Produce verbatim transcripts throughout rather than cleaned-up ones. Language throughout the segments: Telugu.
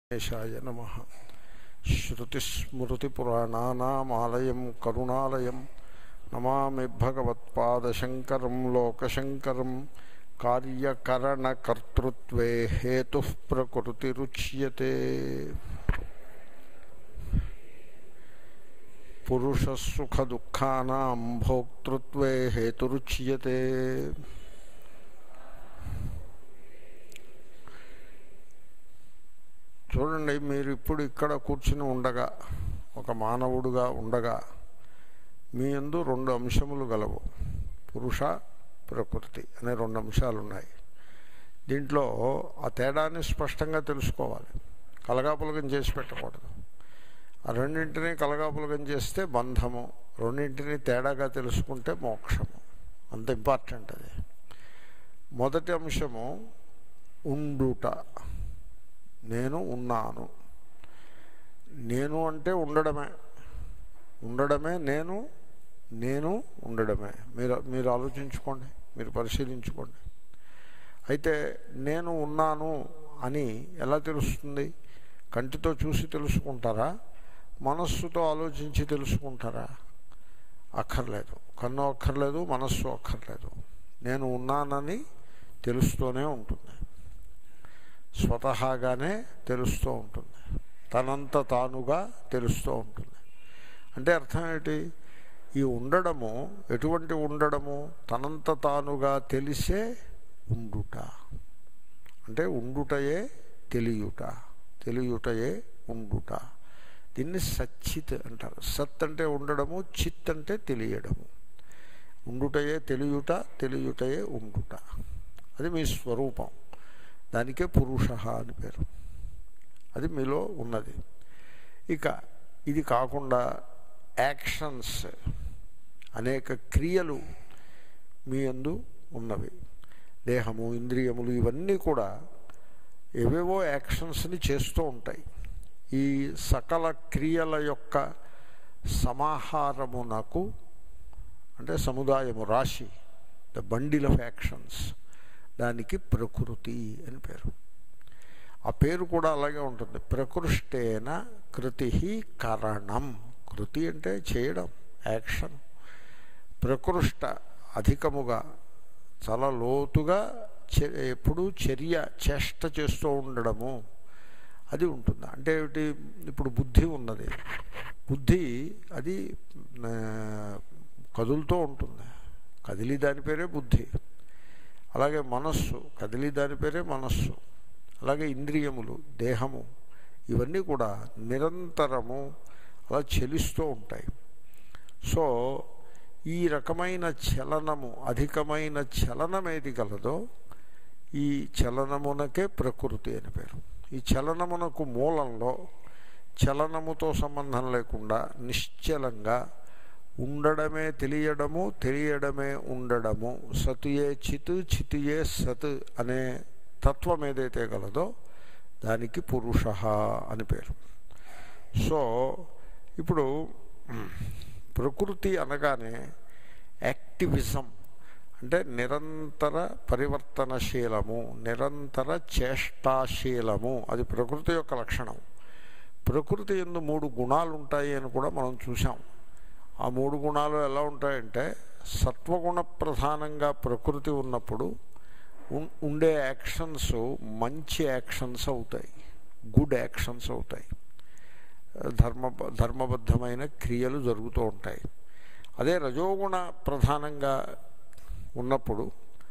గణేశాయ నమః. శ్రుతిస్మృతిపురాణానామాలయం కరుణాలయం నమామి భగవత్పాదశంకరం లోకశంకరం. కార్యకరణకర్తృత్వే హేతుః ప్రకృతిరుచ్యతే. పురుషసుఖదుఃఖానాం భోక్తృత్వే హేతురుచ్యతే. చూడండి, మీరు ఇప్పుడు ఇక్కడ కూర్చుని ఉండగా, ఒక మానవుడుగా ఉండగా మీ యందు రెండు అంశములు గలవు. పురుష ప్రకృతి అనే రెండు అంశాలు ఉన్నాయి. దీంట్లో ఆ తేడాన్ని స్పష్టంగా తెలుసుకోవాలి. కలగాపులగం చేసి పెట్టకూడదు. ఆ రెండింటినీ కలగాపులగం చేస్తే బంధము, రెండింటినీ తేడాగా తెలుసుకుంటే మోక్షము. అంత ఇంపార్టెంట్ అది. మొదటి అంశము ఉండుట. నేను ఉన్నాను. నేను అంటే ఉండడమే. ఉండడమే నేను. నేను ఉండడమే. మీరు మీరు ఆలోచించుకోండి, మీరు పరిశీలించుకోండి. అయితే నేను ఉన్నాను అని ఎలా తెలుస్తుంది? కంటితో చూసి తెలుసుకుంటారా? మనస్సుతో ఆలోచించి తెలుసుకుంటారా? అక్కర్లేదు. కన్ను అక్కర్లేదు, మనస్సు అక్కర్లేదు. నేను ఉన్నానని తెలుస్తూనే ఉంటుంది. స్వతహాగానే తెలుస్తూ ఉంటుంది. తనంత తానుగా తెలుస్తూ ఉంటుంది. అంటే అర్థం ఏంటి? ఈ ఉండడము ఎటువంటి ఉండడము? తనంత తానుగా తెలిసే ఉండుట. అంటే ఉండుటయే తెలియుట, తెలియుటయే ఉండుట. దీన్ని సచ్చిత్ అంటారు. సత్ అంటే ఉండడము, చిత్ అంటే తెలియడము. ఉండుటయే తెలియుట, తెలియుటయే ఉండుట. అది మీ స్వరూపం. దానికే పురుష అని పేరు. అది మీలో ఉన్నది. ఇక ఇది కాకుండా యాక్షన్స్, అనేక క్రియలు మీ యందు ఉన్నవి. దేహము, ఇంద్రియములు ఇవన్నీ కూడా ఏవేవో యాక్షన్స్ని చేస్తూ ఉంటాయి. ఈ సకల క్రియల యొక్క సమాహారమునకు, అంటే సముదాయము, రాశి, ద బండిల్ ఆఫ్ యాక్షన్స్, దానికి ప్రకృతి అని పేరు. ఆ పేరు కూడా అలాగే ఉంటుంది. ప్రకృష్టేన కృతి కరణం. కృతి అంటే చేయడం, యాక్షన్. ప్రకృష్ట అధికముగా, చాలా లోతుగా ఎప్పుడు చర్య, చేష్ట చేస్తూ ఉండడము, అది ఉంటుంది. అంటే ఏమిటి? ఇప్పుడు బుద్ధి ఉన్నది. బుద్ధి అది కదులుతూ ఉంటుంది. కదిలి దాని పేరే బుద్ధి. అలాగే మనస్సు, కదిలి దాని పేరే మనస్సు. అలాగే ఇంద్రియములు, దేహము, ఇవన్నీ కూడా నిరంతరము అలా చలిస్తూ ఉంటాయి. సో ఈ రకమైన చలనము, అధికమైన చలనం ఏది కలదో, ఈ చలనమునకే ప్రకృతి అని పేరు. ఈ చలనమునకు మూలంలో చలనముతో సంబంధం లేకుండా నిశ్చలంగా ఉండడమే తెలియడము, తెలియడమే ఉండడము, సతుయే చిత్, చితియే సత్ అనే తత్వం ఏదైతే గలదో దానికి పురుష అని పేరు. సో ఇప్పుడు ప్రకృతి అనగానే యాక్టివిజం, అంటే నిరంతర పరివర్తనశీలము, నిరంతర చేష్టాశీలము, అది ప్రకృతి యొక్క లక్షణం. ప్రకృతి యందు మూడు గుణాలు ఉంటాయి అని కూడా మనం చూసాం. ఆ మూడు గుణాలు ఎలా ఉంటాయంటే, సత్వగుణ ప్రధానంగా ప్రకృతి ఉన్నప్పుడు ఉండే యాక్షన్స్ మంచి యాక్షన్స్ అవుతాయి, గుడ్ యాక్షన్స్ అవుతాయి, ధర్మ ధర్మబద్ధమైన క్రియలు జరుగుతూ ఉంటాయి. అదే రజోగుణ ప్రధానంగా ఉన్నప్పుడు,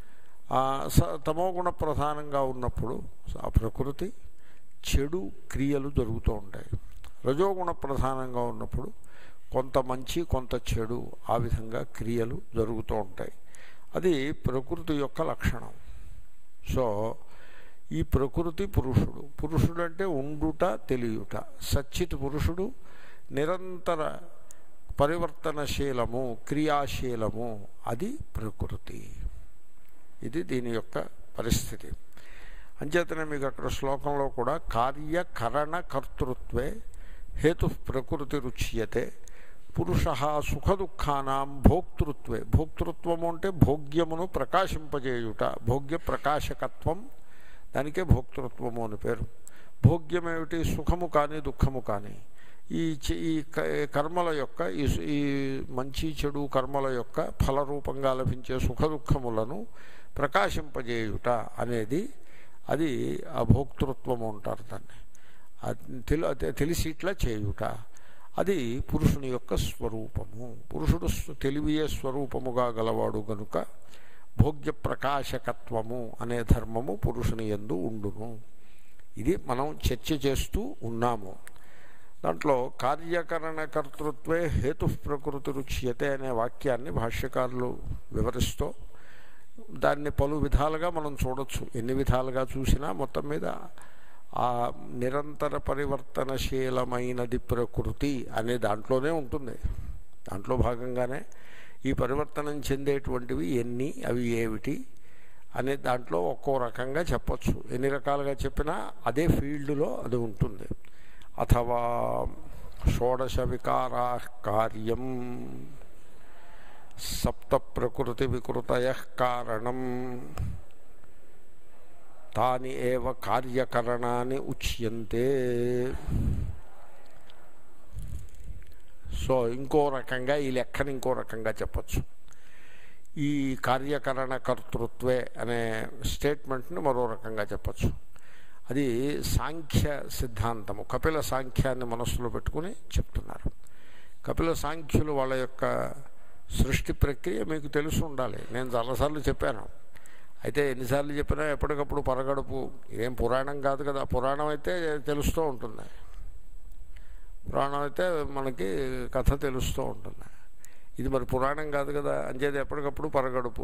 తమోగుణ ప్రధానంగా ఉన్నప్పుడు ఆ ప్రకృతి చెడు క్రియలు జరుగుతూ ఉంటాయి. రజోగుణ ప్రధానంగా ఉన్నప్పుడు కొంత మంచి, కొంత చెడు, ఆ విధంగా క్రియలు జరుగుతూ ఉంటాయి. అది ప్రకృతి యొక్క లక్షణం. సో ఈ ప్రకృతి పురుషుడు. పురుషుడు అంటే ఉండుట, తెలియుట. సచ్చిత్ పురుషుడు నిరంతర పరివర్తనశీలము, క్రియాశీలము, అది ప్రకృతి. ఇది దీని యొక్క పరిస్థితి. అంచేతనే మీకు అక్కడ శ్లోకంలో కూడా కార్యకరణ కర్తృత్వే హేతు ప్రకృతి రుచ్యతే. పురుష సుఖదుఖానాం భోక్తృత్వే. భోక్తృత్వము అంటే భోగ్యమును ప్రకాశింపజేయుట, భోగ్య ప్రకాశకత్వం, దానికే భోక్తృత్వము అని పేరు. భోగ్యమేమిటి? సుఖము కానీ దుఃఖము కానీ. ఈ ఈ కర్మల యొక్క ఈ మంచి చెడు కర్మల యొక్క ఫలరూపంగా లభించే సుఖ దుఃఖములను ప్రకాశింపజేయుట అనేది అది ఆ భోక్తృత్వము అంటారు దాన్ని. తెలి తెలిసి ఇట్లా చేయుట అది పురుషుని యొక్క స్వరూపము. పురుషుడు తెలివియే స్వరూపముగా గలవాడు గనుక భోగ్య ప్రకాశకత్వము అనే ధర్మము పురుషుని యందు ఉండును. ఇది మనం చర్చ చేస్తూ ఉన్నాము. దాంట్లో కార్యకరణ కర్తృత్వే హేతు ప్రకృతి రుచ్యతే అనే వాక్యాన్ని భాష్యకారులు వివరిస్తూ దాన్ని పలు విధాలుగా మనం చూడొచ్చు. ఎన్ని విధాలుగా చూసినా మొత్తం మీద ఆ నిరంతర పరివర్తనశీలమైనది ప్రకృతి అనే దాంట్లోనే ఉంటుంది. దాంట్లో భాగంగానే ఈ పరివర్తనం చెందేటువంటివి ఎన్ని, అవి ఏమిటి అనే దాంట్లో ఒక్కో రకంగా చెప్పచ్చు. ఎన్ని రకాలుగా చెప్పినా అదే ఫీల్డ్లో అది ఉంటుంది. అథవా షోడశ వికారా కార్యం సప్త ప్రకృతి వికృతయ కారణం తాని ఏవ కార్యకరణాన్ని ఉచ్యంతే. సో ఇంకో రకంగా ఈ లెక్కని ఇంకో రకంగా చెప్పచ్చు. ఈ కార్యకరణ కర్తృత్వే అనే స్టేట్మెంట్ని మరో రకంగా చెప్పచ్చు. అది సాంఖ్య సిద్ధాంతము, కపిల సాంఖ్యాన్ని మనస్సులో పెట్టుకుని చెప్తున్నారు. కపిల సాంఖ్యులు వాళ్ళ యొక్క సృష్టి ప్రక్రియ మీకు తెలిసి ఉండాలి. నేను చాలాసార్లు చెప్పాను. అయితే ఎన్నిసార్లు చెప్పినా ఎప్పటికప్పుడు పరగడుపు, ఇదేం పురాణం కాదు కదా. పురాణం అయితే తెలుస్తూ ఉంటుంది, పురాణం అయితే మనకి కథ తెలుస్తూ ఉంటుంది. ఇది మరి పురాణం కాదు కదా, అంచేది ఎప్పటికప్పుడు పరగడుపు.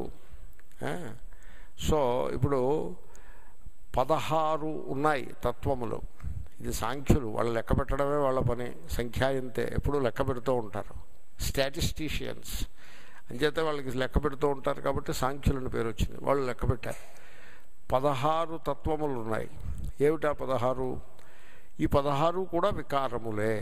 సో ఇప్పుడు పదహారు ఉన్నాయి తత్వములు. ఇది సాంఖ్యులు వాళ్ళు లెక్క పెట్టడమే వాళ్ళ పని. సంఖ్యాయంతే ఎప్పుడూ లెక్క పెడుతూ ఉంటారు. స్టాటిస్టీషియన్స్ అంచేతే వాళ్ళకి లెక్క పెడుతూ ఉంటారు కాబట్టి సాంఖ్యులని పేరు వచ్చింది. వాళ్ళు లెక్క పెట్టారు. పదహారు తత్వములు ఉన్నాయి. ఏమిటా పదహారు? ఈ పదహారు కూడా వికారములే.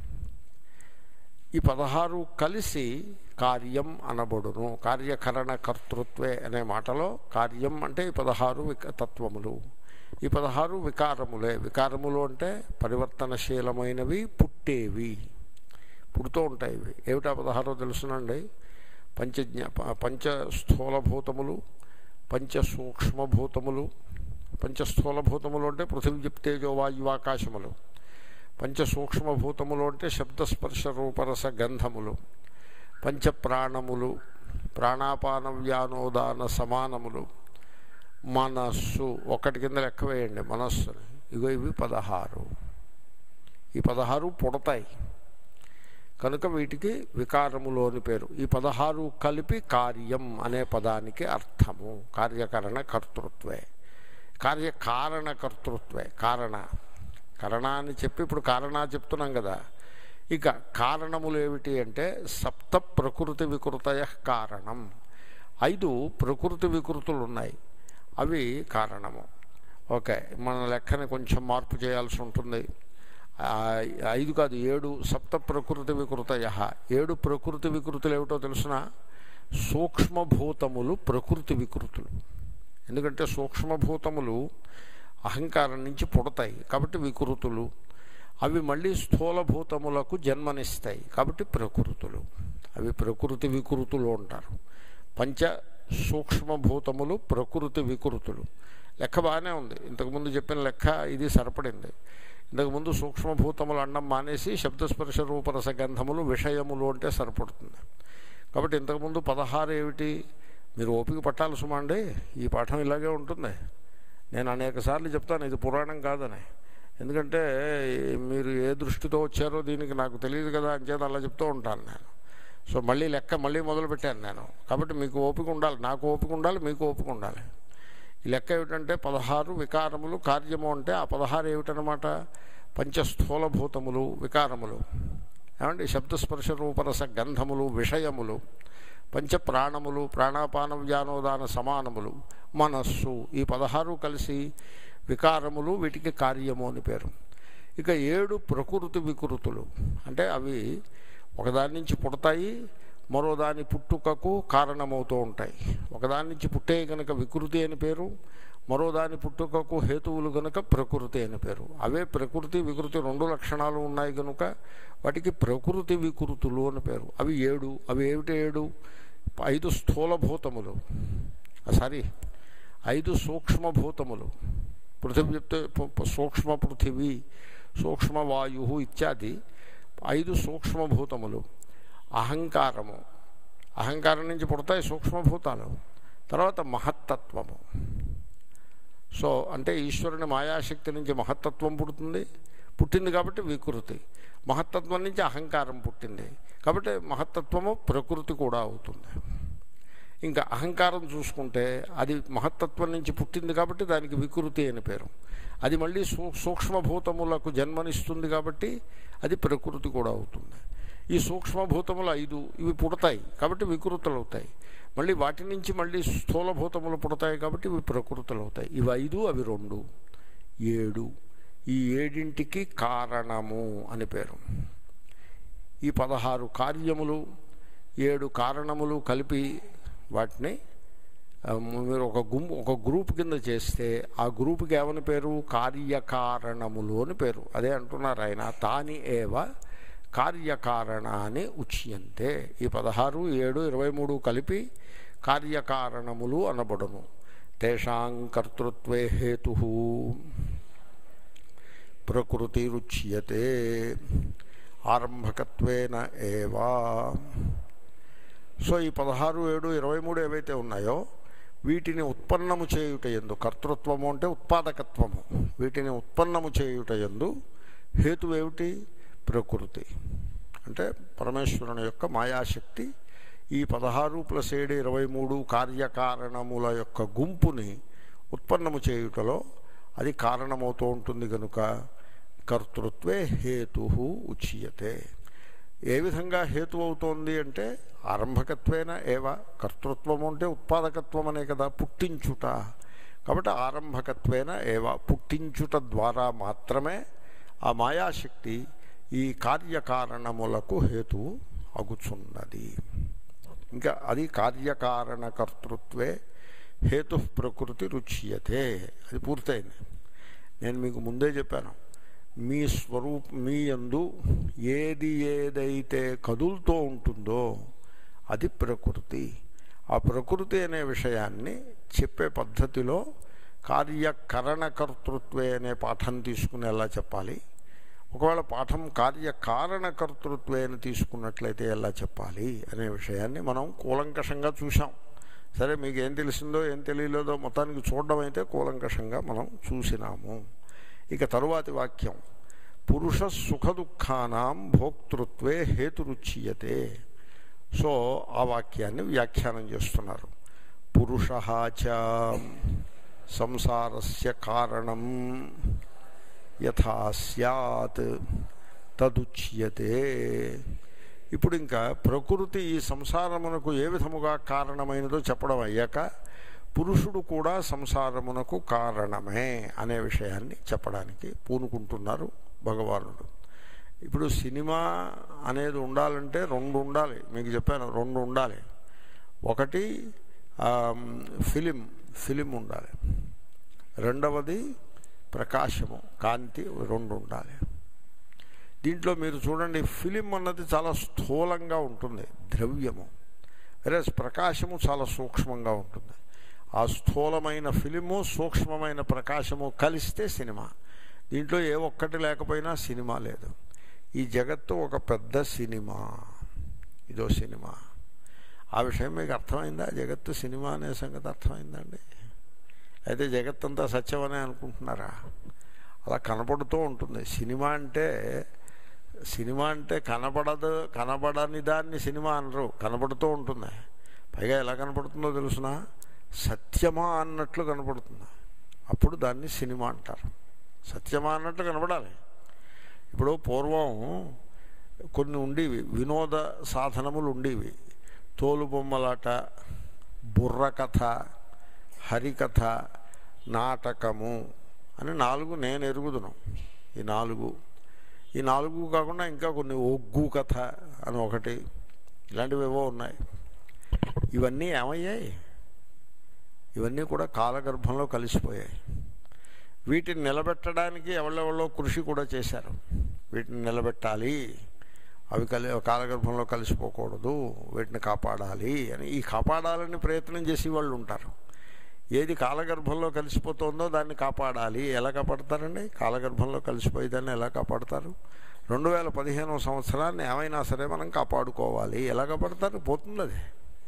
ఈ పదహారు కలిసి కార్యం అనబడును. కార్యకరణ కర్తృత్వే అనే మాటలో కార్యం అంటే ఈ పదహారు విక తత్వములు. ఈ పదహారు వికారములే. వికారములు అంటే పరివర్తనశీలమైనవి, పుట్టేవి, పుడుతూ ఉంటాయి. ఇవి ఏమిటా పదహారో తెలుసునండి. పంచజ్ఞ పంచ స్థూలభూతములు, పంచ సూక్ష్మభూతములు. పంచస్థూలభూతములు అంటే పృథివీ తేజో వాయువాకాశములు. పంచ సూక్ష్మభూతములు అంటే శబ్దస్పర్శ రూపరస గంధములు. పంచ ప్రాణములు, ప్రాణాపాన వ్యానోదాన సమానములు. మనస్సు ఒకటి కింద లెక్క వేయండి మనస్సుని. ఇగో ఇవి పదహారు. ఈ పదహారు పుడతాయి కనుక వీటికి వికారములు అని పేరు. ఈ పదహారు కలిపి కార్యం అనే పదానికి అర్థము కార్యకరణ కర్తృత్వే. కార్యకారణ కర్తృత్వే. కారణ కరణ అని చెప్పి ఇప్పుడు కారణ చెప్తున్నాం కదా. ఇక కారణములు ఏమిటి అంటే సప్త ప్రకృతి వికృతయ కారణం. ఐదు ప్రకృతి వికృతులు ఉన్నాయి, అవి కారణము. ఓకే, మన లెక్కని కొంచెం మార్పు చేయాల్సి ఉంటుంది. ఐదు కాదు, ఏడు. సప్త ప్రకృతి వికృతయ. ఏడు ప్రకృతి వికృతులు ఏమిటో తెలుసిన? సూక్ష్మభూతములు ప్రకృతి వికృతులు. ఎందుకంటే సూక్ష్మభూతములు అహంకారం నుంచి పుడతాయి కాబట్టి వికృతులు. అవి మళ్ళీ స్థూలభూతములకు జన్మనిస్తాయి కాబట్టి ప్రకృతులు. అవి ప్రకృతి వికృతులు అంటారు. పంచ సూక్ష్మభూతములు ప్రకృతి వికృతులు. లెక్క బాగానే ఉంది. ఇంతకుముందు చెప్పిన లెక్క ఇది సరిపడింది. ఇంతకుముందు సూక్ష్మభూతములు అండం మానేసి శబ్దస్పర్శ రూపరస గంధములు విషయములు అంటే సరిపడుతుంది. కాబట్టి ఇంతకుముందు పదహారు ఏమిటి? మీరు ఓపిక పట్టాలి సుమండి. ఈ పాఠం ఇలాగే ఉంటుంది. నేను అనేక సార్లు చెప్తాను ఇది పురాణం కాదని. ఎందుకంటే మీరు ఏ దృష్టితో వచ్చారో దీనికి నాకు తెలియదు కదా, అంచేత అలా చెప్తూ ఉంటాను నేను. సో మళ్ళీ లెక్క మళ్ళీ మొదలుపెట్టాను నేను. కాబట్టి మీకు ఓపిక ఉండాలి, నాకు ఓపిక ఉండాలి, మీకు ఓపిక ఉండాలి. ఈ లెక్క ఏమిటంటే పదహారు వికారములు కార్యము అంటే ఆ పదహారు ఏమిటనమాట? పంచస్థూలభూతములు వికారములు, ఏమంటే శబ్దస్పర్శ రూపరస గంధములు విషయములు, పంచ ప్రాణములు ప్రాణాపాన వ్యానోదాన సమానములు, మనస్సు. ఈ పదహారు కలిసి వికారములు, వీటికి కార్యము అని పేరు. ఇక ఏడు ప్రకృతి వికృతులు అంటే అవి ఒకదాని నుంచి పుడతాయి, మరో దాని పుట్టుకకు కారణమవుతూ ఉంటాయి. ఒకదాని నుంచి పుట్టే కనుక వికృతి అని పేరు, మరో దాని పుట్టుకకు హేతువులు కనుక ప్రకృతి అని పేరు. అవే ప్రకృతి వికృతి రెండు లక్షణాలు ఉన్నాయి కనుక వాటికి ప్రకృతి వికృతులు అని పేరు. అవి ఏడు. అవి ఏమిటి ఏడు? ఐదు స్థూలభూతములు, సారీ ఐదు సూక్ష్మభూతములు. పృథివీ చెప్తే సూక్ష్మ పృథివీ, సూక్ష్మవాయు ఇత్యాది ఐదు సూక్ష్మభూతములు. అహంకారము, అహంకారం నుంచి పుడతాయి సూక్ష్మభూతాలు. తర్వాత మహత్తత్వము. సో అంటే ఈశ్వరుని మాయాశక్తి నుంచి మహత్తత్వం పుడుతుంది, పుట్టింది కాబట్టి వికృతి. మహత్తత్వం నుంచి అహంకారం పుట్టింది కాబట్టి మహత్తత్వము ప్రకృతి కూడా అవుతుంది. ఇంకా అహంకారం చూసుకుంటే అది మహత్తత్వం నుంచి పుట్టింది కాబట్టి దానికి వికృతి అని పేరు. అది మళ్ళీ సూ సూక్ష్మభూతములకు జన్మనిస్తుంది కాబట్టి అది ప్రకృతి కూడా అవుతుంది. ఈ సూక్ష్మభూతములు ఐదు, ఇవి పుడతాయి కాబట్టి వికృతులు అవుతాయి. మళ్ళీ వాటి నుంచి మళ్ళీ స్థూలభూతములు పుడతాయి కాబట్టి ఇవి ప్రకృతులు అవుతాయి. ఇవి ఐదు, అవి రెండు, ఏడు. ఈ ఏడింటికి కారణము అని పేరు. ఈ పదహారు కార్యములు ఏడు కారణములు కలిపి వాటిని మీరు ఒక గుం ఒక గ్రూప్ కింద చేస్తే ఆ గ్రూప్కి ఏమని పేరు? కార్యకారణములు అని పేరు. అదే అంటున్నారు ఆయన, తాని ఏవ కార్యకారణాన్ని ఉచ్యంతే. ఈ పదహారు ఏడు ఇరవై మూడు కలిపి కార్యకారణములు అనబడును. తేషాం కర్తృత్వే హేతు ప్రకృతిరుచ్యతే ఆరంభకత్వేన ఏవా. సో ఈ పదహారు ఏడు ఇరవై మూడు ఏవైతే ఉన్నాయో వీటిని ఉత్పన్నము చేయుట యందు, కర్తృత్వము అంటే ఉత్పాదకత్వము, వీటిని ఉత్పన్నము చేయుట యందు హేతువేమిటి? ప్రకృతి. అంటే పరమేశ్వరుని యొక్క మాయాశక్తి ఈ పదహారు ప్లస్ ఏడు ఇరవై మూడు కార్యకారణముల యొక్క గుంపుని ఉత్పన్నము చేయుటలో అది కారణమవుతూ ఉంటుంది కనుక కర్తృత్వే హేతు ఉచ్యతే. ఏ విధంగా హేతు అవుతోంది అంటే ఆరంభకత్వేన ఏవ. కర్తృత్వము అంటే ఉత్పాదకత్వం అనే కదా, పుట్టించుట. కాబట్టి ఆరంభకత్వేన ఏవ, పుట్టించుట ద్వారా మాత్రమే ఆ మాయాశక్తి ఈ కార్యకారణములకు హేతువు అగుచున్నది. ఇంకా అది కార్యకారణ కర్తృత్వే హేతు ప్రకృతి రుచ్యతే. అది పూర్తయింది. నేను మీకు ముందే చెప్పాను, మీ స్వరూప మీ యందు ఏది ఏదైతే కదులుతూ ఉంటుందో అది ప్రకృతి. ఆ ప్రకృతి అనే విషయాన్ని చెప్పే పద్ధతిలో కార్యకరణకర్తృత్వే అనే పాఠం తీసుకుని ఎలా చెప్పాలి, ఒకవేళ పాఠం కార్యకారణకర్తృత్వే అని తీసుకున్నట్లయితే ఎలా చెప్పాలి అనే విషయాన్ని మనం కూలంకషంగా చూసాం. సరే, మీకు ఏం తెలిసిందో ఏం తెలియలేదో మొత్తానికి చూడడం అయితే కూలంకషంగా మనం చూసినాము. ఇక తరువాతి వాక్యం, పురుష సుఖ దుఃఖానాం భోక్తృత్వే హేతురుచ్యతే. సో ఆ వాక్యాన్ని వ్యాఖ్యానం చేస్తున్నారు. పురుషః చ సంసారస్య కారణం యథా స్యాత్ తదుచ్యతే. ఇప్పుడు ఇంకా ప్రకృతి ఈ సంసారమునకు ఏ విధముగా కారణమైనదో చెప్పడం అయ్యాక పురుషుడు కూడా సంసారమునకు కారణమే అనే విషయాన్ని చెప్పడానికి పూనుకుంటున్నారు భగవానుడు. ఇప్పుడు సినిమా అనేది ఉండాలంటే రెండు ఉండాలి. మీకు చెప్పాను, రెండు ఉండాలి. ఒకటి ఫిలిం ఫిలిం ఉండాలి, రెండవది ప్రకాశము కాంతి, రెండు ఉండాలి. దీంట్లో మీరు చూడండి, ఫిలిం అన్నది చాలా స్థూలంగా ఉంటుంది, ద్రవ్యము. వేరే ప్రకాశము చాలా సూక్ష్మంగా ఉంటుంది. ఆ స్థూలమైన ఫిలిము సూక్ష్మమైన ప్రకాశము కలిస్తే సినిమా. దీంట్లో ఏ ఒక్కటి లేకపోయినా సినిమా లేదు. ఈ జగత్తు ఒక పెద్ద సినిమా, ఇదో సినిమా. ఆ విషయం మీకు అర్థమైందా? జగత్తు సినిమా అనే సంగతి అర్థమైందండి? అయితే జగత్తంతా సత్యమనే అనుకుంటున్నారా? అలా కనపడుతూ ఉంటుంది. సినిమా అంటే సినిమా అంటే కనపడదు, కనపడని దాన్ని సినిమా అనరు, కనపడుతూ ఉంటుంది. పైగా ఎలా కనపడుతుందో తెలుసునా? సత్యమా అన్నట్లు కనపడుతుంది, అప్పుడు దాన్ని సినిమా అంటారు. సత్యమా అన్నట్లు కనపడాలి. ఇప్పుడు పూర్వం కొన్ని ఉండేవి, వినోద సాధనములు ఉండేవి. తోలుబొమ్మలాట, బుర్రకథ, హరికథ, నాటకము అని నాలుగు నేను ఎరుగుదును. ఈ నాలుగు ఈ నాలుగు కాకుండా ఇంకా కొన్ని ఒగ్గు కథ అని ఒకటి, ఇలాంటివి ఏవో ఉన్నాయి. ఇవన్నీ ఏమయ్యాయి? ఇవన్నీ కూడా కాలగర్భంలో కలిసిపోయాయి. వీటిని నిలబెట్టడానికి ఎవళ్ళెవళ్ళో కృషి కూడా చేశారు. వీటిని నిలబెట్టాలి, అవి కలి కాలగర్భంలో కలిసిపోకూడదు, వీటిని కాపాడాలి అని ఈ కాపాడాలని ప్రయత్నం చేసే వాళ్ళు ఉంటారు. ఏది కాలగర్భంలో కలిసిపోతుందో దాన్ని కాపాడాలి. ఎలా కాపాడతారండి? కాలగర్భంలో కలిసిపోయేదాన్ని ఎలా కాపాడతారు? రెండు వేల పదిహేనవ సంవత్సరాన్ని ఏమైనా సరే మనం కాపాడుకోవాలి. ఎలా కాపాడతారు? పోతుంది అది.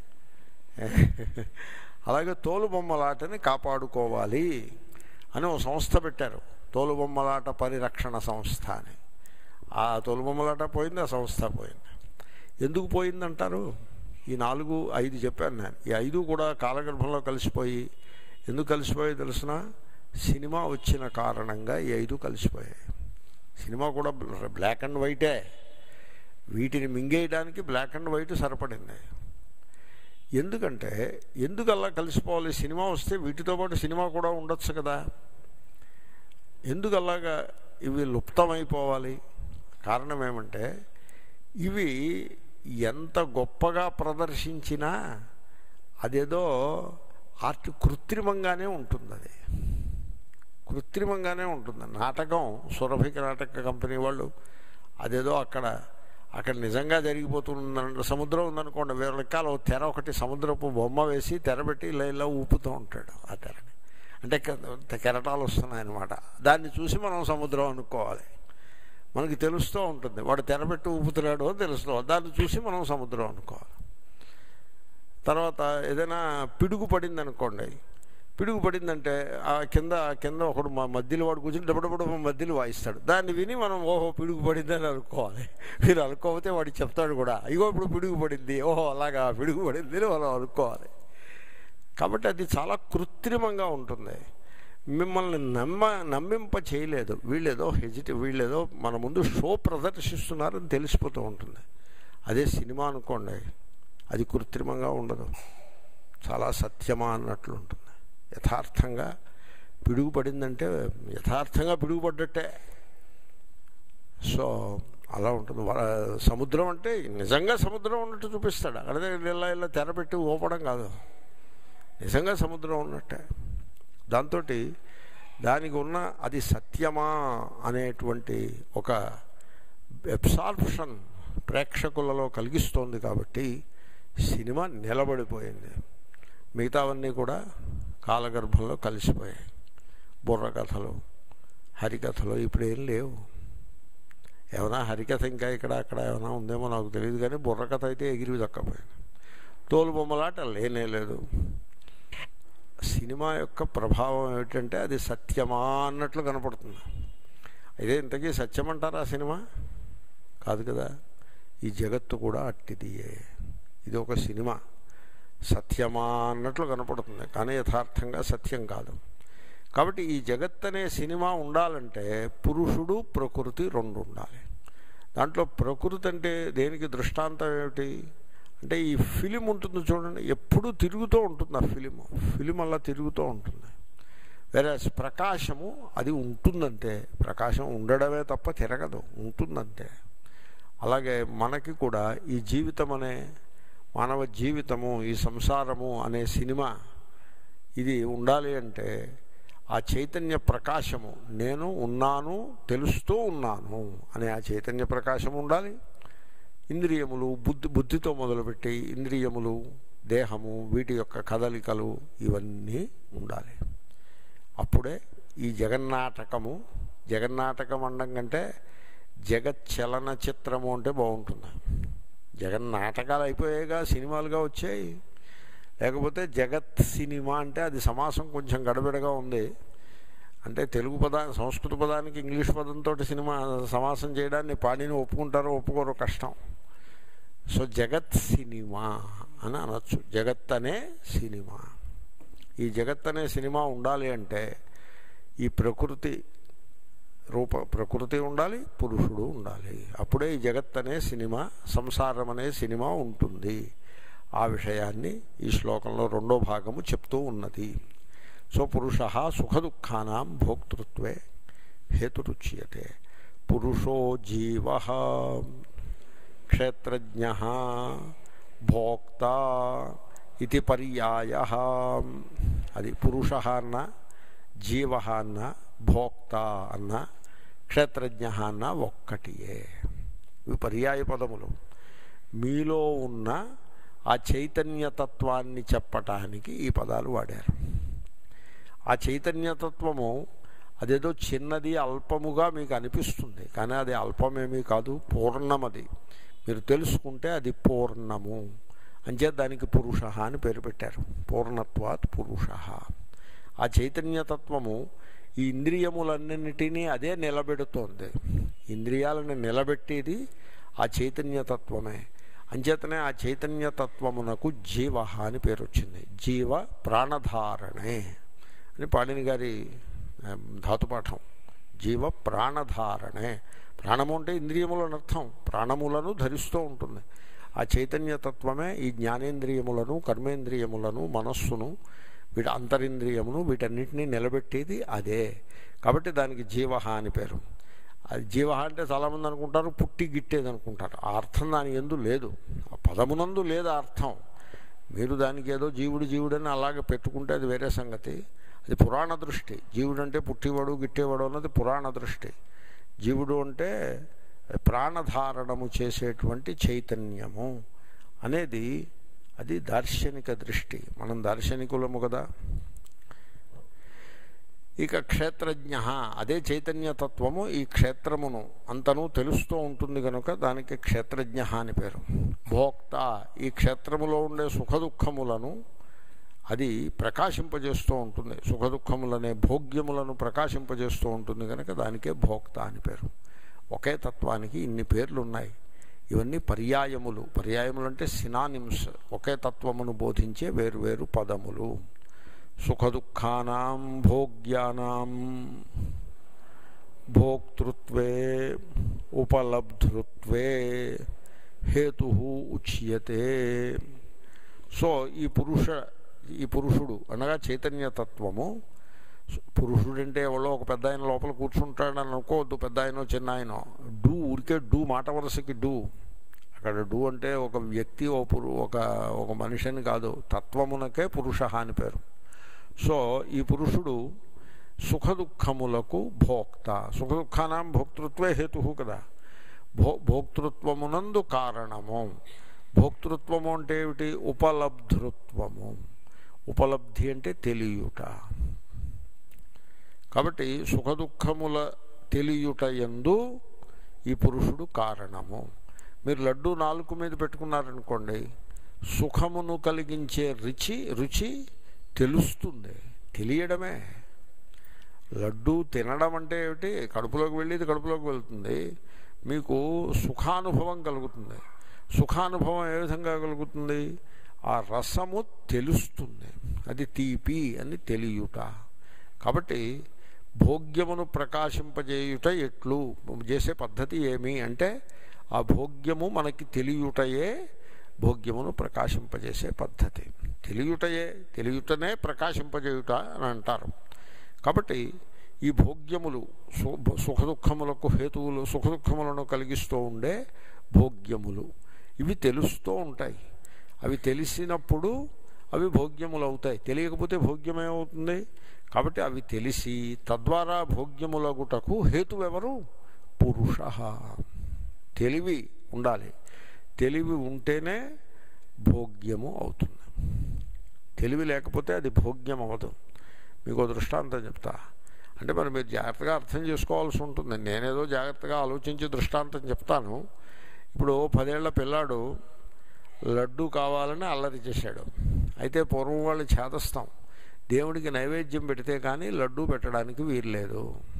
అలాగే తోలుబొమ్మలాటని కాపాడుకోవాలి అని ఒక సంస్థ పెట్టారు, తోలుబొమ్మలాట పరిరక్షణ సంస్థ అని. ఆ తోలుబొమ్మలాట పోయింది, ఆ సంస్థ పోయింది. ఎందుకు పోయిందంటారు? ఈ నాలుగు ఐదు చెప్పాను నేను. ఈ ఐదు కూడా కాలగర్భంలో కలిసిపోయి, ఎందుకు కలిసిపోయాయి తెలుసిన? సినిమా వచ్చిన కారణంగా ఈ ఐదు కలిసిపోయాయి. సినిమా కూడా బ్లాక్ అండ్ వైటే, వీటిని మింగేయడానికి బ్లాక్ అండ్ వైట్ సరిపడింది. ఎందుకంటే ఎందుకు అలా కలిసిపోవాలి? సినిమా వస్తే వీటితో పాటు సినిమా కూడా ఉండొచ్చు కదా, ఎందుకు అలాగా ఇవి లుప్తమైపోవాలి? కారణం ఏమంటే ఇవి ఎంత గొప్పగా ప్రదర్శించినా అదేదో ఆర్ట్ కృత్రిమంగానే ఉంటుంది. అది కృత్రిమంగానే ఉంటుంది. నాటకం సురభిక నాటక కంపెనీ వాళ్ళు అదేదో అక్కడ అక్కడ నిజంగా జరిగిపోతున్న సముద్రం ఉందనుకోండి, వేరే లెక్కలు తెర ఒకటి సముద్రపు బొమ్మ వేసి తెరబెట్టి ఇలా ఇలా ఊపుతూ ఉంటాడు ఆ తెరని. అంటే కెరటాలు వస్తున్నాయన్నమాట. దాన్ని చూసి మనం సముద్రం అనుకోవాలి, మనకి తెలుస్తూ ఉంటుంది. వాడు తెరబెట్టి ఊపుతున్నాడు అని తెలుస్తూ, దాన్ని చూసి మనం సముద్రం అనుకోవాలి. తర్వాత ఏదైనా పిడుగు పడింది అనుకోండి, పిడుగు పడిందంటే ఆ కింద కింద ఒకడు మా మధ్యలో వాడు కూర్చొని డబ్బడబడ మధ్యలో వాయిస్తాడు. దాన్ని విని మనం ఓహో పిడుగు పడిందని అనుకోవాలి. మీరు అనుకోకపోతే వాడు చెప్తాడు కూడా, ఇగో ఇప్పుడు పిడుగు పడింది, ఓహో అలాగా పిడుగు పడింది అని మనం అనుకోవాలి. కాబట్టి అది చాలా కృత్రిమంగా ఉంటుంది. మిమ్మల్ని నమ్మ నమ్మింప చేయలేదు. వీళ్ళేదో హెజిటి వీళ్ళేదో మన ముందు షో ప్రదర్శిస్తున్నారని తెలిసిపోతూ ఉంటుంది. అదే సినిమా అనుకోండి, అది కృత్రిమంగా ఉండదు, చాలా సత్యమా అన్నట్లు ఉంటుంది. యథార్థంగా పిడుగు పడిందంటే యథార్థంగా పిడుగుపడ్డట్టే. సో అలా ఉంటుంది. సముద్రం అంటే నిజంగా సముద్రం ఉన్నట్టు చూపిస్తాడు. అక్కడ ఇలా ఇలా తెరపెట్టి ఊపడం కాదు, నిజంగా సముద్రం ఉన్నట్టే. దాంతో దానికి ఉన్న అది సత్యమా అనేటువంటి ఒక అబ్సార్ప్షన్ ప్రేక్షకులలో కలిగిస్తోంది. కాబట్టి సినిమా నిలబడిపోయింది. మిగతావన్నీ కూడా కాలగర్భంలో కలిసిపోయాయి. బుర్రకథలు, హరికథలు ఇప్పుడు ఏం లేవు. ఏమైనా హరికథ ఇంకా ఇక్కడ అక్కడ ఏమైనా ఉందేమో నాకు తెలియదు, కానీ బుర్రకథ అయితే ఎగిరి దక్కపోయింది. తోలుబొమ్మలాట లేనే లేదు. సినిమా యొక్క ప్రభావం ఏమిటంటే అది సత్యమా అన్నట్లు కనపడుతుంది. అయితే ఇంతకీ సత్యం అంటారా సినిమా? కాదు కదా. ఈ జగత్తు కూడా అట్టిదియే. ఇది ఒక సినిమా, సత్యమా అన్నట్లు కనపడుతుంది, కానీ యథార్థంగా సత్యం కాదు. కాబట్టి ఈ జగత్ అనే సినిమా ఉండాలంటే పురుషుడు ప్రకృతి రెండు ఉండాలి. దాంట్లో ప్రకృతి అంటే దేనికి దృష్టాంతం ఏమిటి అంటే ఈ ఫిలిం ఉంటుంది చూడండి, ఎప్పుడూ తిరుగుతూ ఉంటుంది. ఆ ఫిలిం ఫిలిం అలా తిరుగుతూ ఉంటుంది. వేరే ప్రకాశము అది ఉంటుందంటే, ప్రకాశం ఉండడమే తప్ప తిరగదు, ఉంటుందంటే. అలాగే మనకి కూడా ఈ జీవితం అనే మానవ జీవితము, ఈ సంసారము అనే సినిమా ఇది ఉండాలి అంటే ఆ చైతన్య ప్రకాశము, నేను ఉన్నాను, తెలుస్తూ ఉన్నాను అనే ఆ చైతన్య ప్రకాశం ఉండాలి. ఇంద్రియములు, బుద్ధి బుద్ధితో మొదలుపెట్టి ఇంద్రియములు, దేహము, వీటి యొక్క కదలికలు ఇవన్నీ ఉండాలి. అప్పుడే ఈ జగన్నాటకము, జగన్నాటకం అనడం కంటే జగత్ చలనచిత్రము అంటే బాగుంటుంది. జగన్ నాటకాలు అయిపోయాయిగా, సినిమాలుగా వచ్చాయి. లేకపోతే జగత్ సినిమా అంటే అది సమాసం కొంచెం గడబిడగా ఉంది. అంటే తెలుగు పదా సంస్కృత పదానికి ఇంగ్లీష్ పదంతో సినిమా సమాసం చేయడాన్ని పాడిని ఒప్పుకుంటారో ఒప్పుకోరో కష్టం. సో జగత్ సినిమా అని అనొచ్చు. జగత్ అనే సినిమా. ఈ జగత్ అనే సినిమా ఉండాలి అంటే ఈ ప్రకృతి రూప ప్రకృతి ఉండాలి, పురుషుడు ఉండాలి. అప్పుడే ఈ జగత్ అనే సినిమా, సంసారం అనే సినిమా ఉంటుంది. ఆ విషయాన్ని ఈ శ్లోకంలో రెండో భాగము చెప్తూ ఉన్నది. సో పురుష సుఖదుఃఖానాం భోక్తృత్వే హేతురుచ్యతే. పురుషో జీవ క్షేత్రజ్ఞ భోక్త ఇది పర్యాయ. అది పురుష అన్న, జీవ అన్న, భోక్త అన్న, క్షేత్రజ్ఞ అన్న ఒక్కటియే. ఇవి పర్యాయ పదములు. మీలో ఉన్న ఆ చైతన్యతత్వాన్ని చెప్పటానికి ఈ పదాలు వాడారు. ఆ చైతన్యతత్వము అదేదో చిన్నది అల్పముగా మీకు అనిపిస్తుంది, కానీ అది అల్పమేమీ కాదు, పూర్ణమది. మీరు తెలుసుకుంటే అది పూర్ణము. అంచేత దానికి పురుష అని పేరు పెట్టారు. పూర్ణత్వాత్ పురుష. ఆ చైతన్యతత్వము ఈ ఇంద్రియములన్నింటినీ అదే నిలబెడుతోంది. ఇంద్రియాలను నిలబెట్టేది ఆ చైతన్యతత్వమే. అంచేతనే ఆ చైతన్యతత్వమునకు జీవ అని పేరు వచ్చింది. జీవ ప్రాణధారణే అని పాణిని గారి ధాతుపాఠం. జీవ ప్రాణధారణే. ప్రాణము అంటే ఇంద్రియములను అర్థం, ప్రాణములను ధరిస్తూ ఉంటుంది. ఆ చైతన్యతత్వమే ఈ జ్ఞానేంద్రియములను, కర్మేంద్రియములను, మనస్సును, వీటి అంతరింద్రియమును, వీటన్నిటినీ నిలబెట్టేది అదే. కాబట్టి దానికి జీవ అని పేరు. అది జీవ అంటే చాలామంది అనుకుంటారు పుట్టి గిట్టేది అనుకుంటారు. ఆ అర్థం దాని యందు లేదు, ఆ పదమునందు లేదు ఆ అర్థం. మీరు దానికి ఏదో జీవుడు జీవుడని అలాగే పెట్టుకుంటే అది వేరే సంగతి. అది పురాణ దృష్టి. జీవుడు అంటే పుట్టివాడు గిట్టేవాడు అన్నది పురాణ దృష్టి. జీవుడు అంటే ప్రాణధారణము చేసేటువంటి చైతన్యము అనేది అది దార్శనిక దృష్టి. మనం దార్శనికులము కదా. ఇక క్షేత్రజ్ఞ అదే చైతన్యతత్వము ఈ క్షేత్రమును అంతను తెలుస్తూ ఉంటుంది కనుక దానికి క్షేత్రజ్ఞ అని పేరు. భోక్త ఈ క్షేత్రములో ఉండే సుఖదుఖములను అది ప్రకాశింపజేస్తూ ఉంటుంది. సుఖదుఖములనే భోగ్యములను ప్రకాశింపజేస్తూ ఉంటుంది కనుక దానికే భోక్త అని పేరు. ఒకే తత్వానికి ఇన్ని పేర్లు ఉన్నాయి. ఇవన్నీ పర్యాయములు. పర్యాయములు అంటే సినానిమ్స్. ఒకే తత్వమును బోధించే వేరువేరు పదములు. సుఖదుఖానాం భోగ్యానాం భోక్తృత్వే ఉపలబ్ధృత్వే హేతు ఉచ్యతే. సో ఈ పురుష ఈ పురుషుడు అనగా చైతన్యతత్వము. పురుషుడంటే ఎవరో ఒక పెద్ద ఆయన లోపల కూర్చుంటాడని అనుకోవద్దు. పెద్ద ఆయనో చిన్న ఆయనో. డూ ఊరికే డూ మాట వరుసకి డూ. అక్కడ డూ అంటే ఒక వ్యక్తి ఓ పురు ఒక ఒక మనిషిని కాదు, తత్వమునకే పురుష అని పేరు. సో ఈ పురుషుడు సుఖదుఖములకు భోక్త. సుఖదుఖానాం భోక్తృత్వే హేతు కదా. భో భోక్తృత్వమునందు కారణము. భోక్తృత్వము అంటే ఏమిటి? ఉపలబ్ధృత్వము. ఉపలబ్ధి అంటే తెలియుట. కాబట్టి సుఖదుఖముల తెలియుట యందు ఈ పురుషుడు కారణము. మీరు లడ్డు నాలుగు మీద పెట్టుకున్నారనుకోండి, సుఖమును కలిగించే రుచి రుచి తెలుస్తుంది. తెలియడమే. లడ్డు తినడం అంటే ఏమిటి? కడుపులోకి వెళ్ళేది కడుపులోకి వెళ్తుంది, మీకు సుఖానుభవం కలుగుతుంది. సుఖానుభవం ఏ విధంగా కలుగుతుంది? ఆ రసము తెలుస్తుంది, అది తీపి అని తెలియుట. కాబట్టి భోగ్యమును ప్రకాశింపజేయుట ఎట్లు చేసే పద్ధతి ఏమి అంటే ఆ భోగ్యము మనకి తెలియుటయే భోగ్యమును ప్రకాశింపజేసే పద్ధతి. తెలియుటయే తెలియుటనే ప్రకాశింపజేయుట అని అంటారు. కాబట్టి ఈ భోగ్యములు సుఖదుఖములకు హేతువులు, సుఖదుఖములను కలిగిస్తూ ఉండే భోగ్యములు ఇవి తెలుస్తూ ఉంటాయి. అవి తెలిసినప్పుడు అవి భోగ్యములు అవుతాయి. తెలియకపోతే భోగ్యమేమవుతుంది? కాబట్టి అవి తెలిసి తద్వారా భోగ్యములగుటకు హేతువెవరు? పురుష. తెలివి ఉండాలి. తెలివి ఉంటేనే భోగ్యము అవుతుంది. తెలివి లేకపోతే అది భోగ్యం అవ్వదు. మీకు దృష్టాంతం చెప్తా. అంటే మరి మీరు జాగ్రత్తగా అర్థం చేసుకోవాల్సి ఉంటుంది. నేనేదో జాగ్రత్తగా ఆలోచించి దృష్టాంతం చెప్తాను. ఇప్పుడు పదేళ్ల పిల్లాడు లడ్డు కావాలని అల్లరి చేశాడు. అయితే పూర్వం వాళ్ళు చేదస్తాం, దేవుడికి నైవేద్యం పెడితే కానీ లడ్డు పెట్టడానికి వీల్లేదు.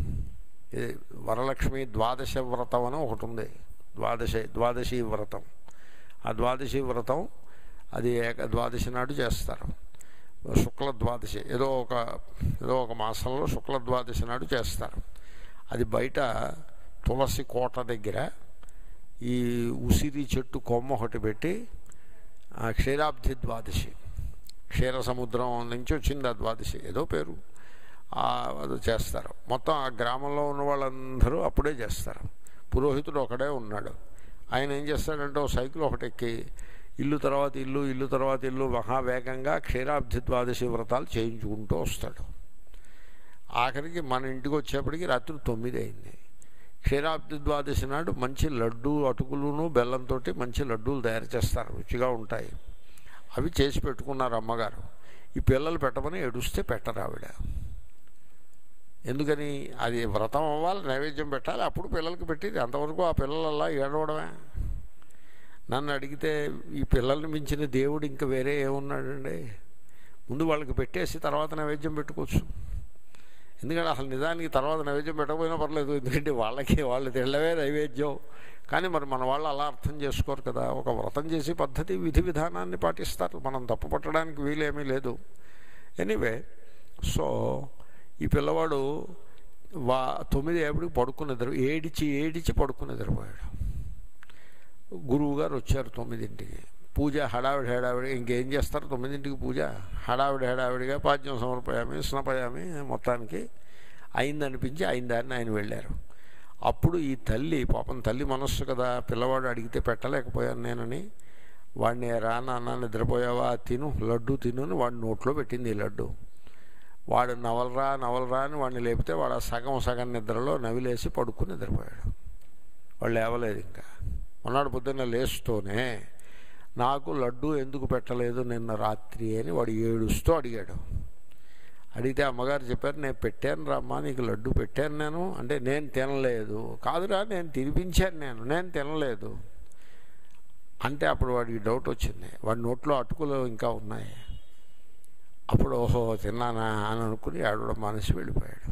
వరలక్ష్మి ద్వాదశ వ్రతం అని ఒకటి ఉంది. ద్వాదశ ద్వాదశి వ్రతం. ఆ ద్వాదశి వ్రతం అది ఏక ద్వాదశి నాడు చేస్తారు. శుక్ల ద్వాదశి ఏదో ఒక ఏదో ఒక మాసంలో శుక్ల ద్వాదశి నాడు చేస్తారు. అది బయట తులసి కోట దగ్గర ఈ ఉసిరి చెట్టు కొమ్మ ఒకటి పెట్టి క్షీరాబ్ధి ద్వాదశి, క్షీర సముద్రం నుంచి వచ్చింది ఆ ద్వాదశి, ఏదో పేరు, అది చేస్తారు. మొత్తం ఆ గ్రామంలో ఉన్న వాళ్ళందరూ అప్పుడే చేస్తారు. పురోహితుడు ఒకడే ఉన్నాడు. ఆయన ఏం చేస్తాడంటే ఓ సైకిల్ ఒకటి ఎక్కి ఇల్లు తర్వాత ఇల్లు ఇల్లు తర్వాత ఇల్లు మహావేగంగా క్షీరాబ్ధి ద్వాదశి వ్రతాలు చేయించుకుంటూ వస్తాడు. ఆఖరికి మన ఇంటికి వచ్చేప్పటికి రాత్రి తొమ్మిది అయింది. క్షీరాబ్ధి ద్వాదశి నాడు మంచి లడ్డు అటుకులును బెల్లంతో మంచి లడ్డూలు తయారు చేస్తారు, రుచిగా ఉంటాయి. అవి చేసి పెట్టుకున్నారు అమ్మగారు. ఈ పిల్లలు పెట్టమని ఏడుస్తే పెట్టరు ఆవిడ. ఎందుకని? అది వ్రతం అవ్వాలి, నైవేద్యం పెట్టాలి, అప్పుడు పిల్లలకి పెట్టేది. అంతవరకు ఆ పిల్లలల్లా ఏడవడమే. నన్ను అడిగితే ఈ పిల్లల్ని మించిన దేవుడు ఇంకా వేరే ఏమున్నాడండి? ముందు వాళ్ళకి పెట్టేసి తర్వాత నైవేద్యం పెట్టుకోవచ్చు. ఎందుకంటే అసలు నిజానికి తర్వాత నైవేద్యం పెట్టకపోయినా పర్లేదు, ఎందుకంటే వాళ్ళకి వాళ్ళు తినడమే నైవేద్యం. కానీ మరి మన వాళ్ళు అలా అర్థం చేసుకోరు కదా. ఒక వ్రతం చేసే పద్ధతి విధి విధానాన్ని పాటిస్తారు, మనం తప్పు పట్టడానికి వీలేమీ లేదు. ఎనీవే, సో ఈ పిల్లవాడు వా తొమ్మిది ఏపటికి పడుకుని నిద్ర ఏడిచి ఏడిచి పడుకుని నిద్రపోయాడు. గురువు గారు వచ్చారు తొమ్మిదింటికి. పూజ హడావిడి హడావిడి, ఇంకేం చేస్తారు తొమ్మిదింటికి పూజ? హడావిడి హడావిడిగా పాద్యం సమర్పయామి స్నపయామి మొత్తానికి అయిందనిపించి అయిందాన్ని ఆయన వెళ్ళారు. అప్పుడు ఈ తల్లి, పాపం తల్లి మనస్సు కదా, పిల్లవాడు అడిగితే పెట్టలేకపోయాను నేనని వాడిని, రా నాన్న నిద్రపోయావా, తిను లడ్డు తిను అని వాడి నోట్లో పెట్టింది ఈ లడ్డు. వాడు నవలరా నవలరా అని వాడిని లేపితే వాడు సగం సగం నిద్రలో నవిలేసి పడుకుని నిద్రపోయాడు. వాళ్ళు లేవలేదు. ఇంకా మొన్నటి పొద్దున్న లేస్తూనే నాకు లడ్డు ఎందుకు పెట్టలేదు నిన్న రాత్రి అని వాడు ఏడుస్తూ అడిగాడు. అడిగితే అమ్మగారు చెప్పారు, నేను పెట్టాను రామ్మా, నీకు లడ్డు పెట్టాను నేను అంటే, నేను తినలేదు. కాదురా, నేను తినిపించాను, నేను నేను తినలేదు అంటే అప్పుడు వాడికి డౌట్ వచ్చింది. వాడి నోట్లో అటుకులు ఇంకా ఉన్నాయి. అప్పుడు ఓహో తిన్నానా అని అనుకుని ఆడవడం మానేసి వెళ్ళిపోయాడు.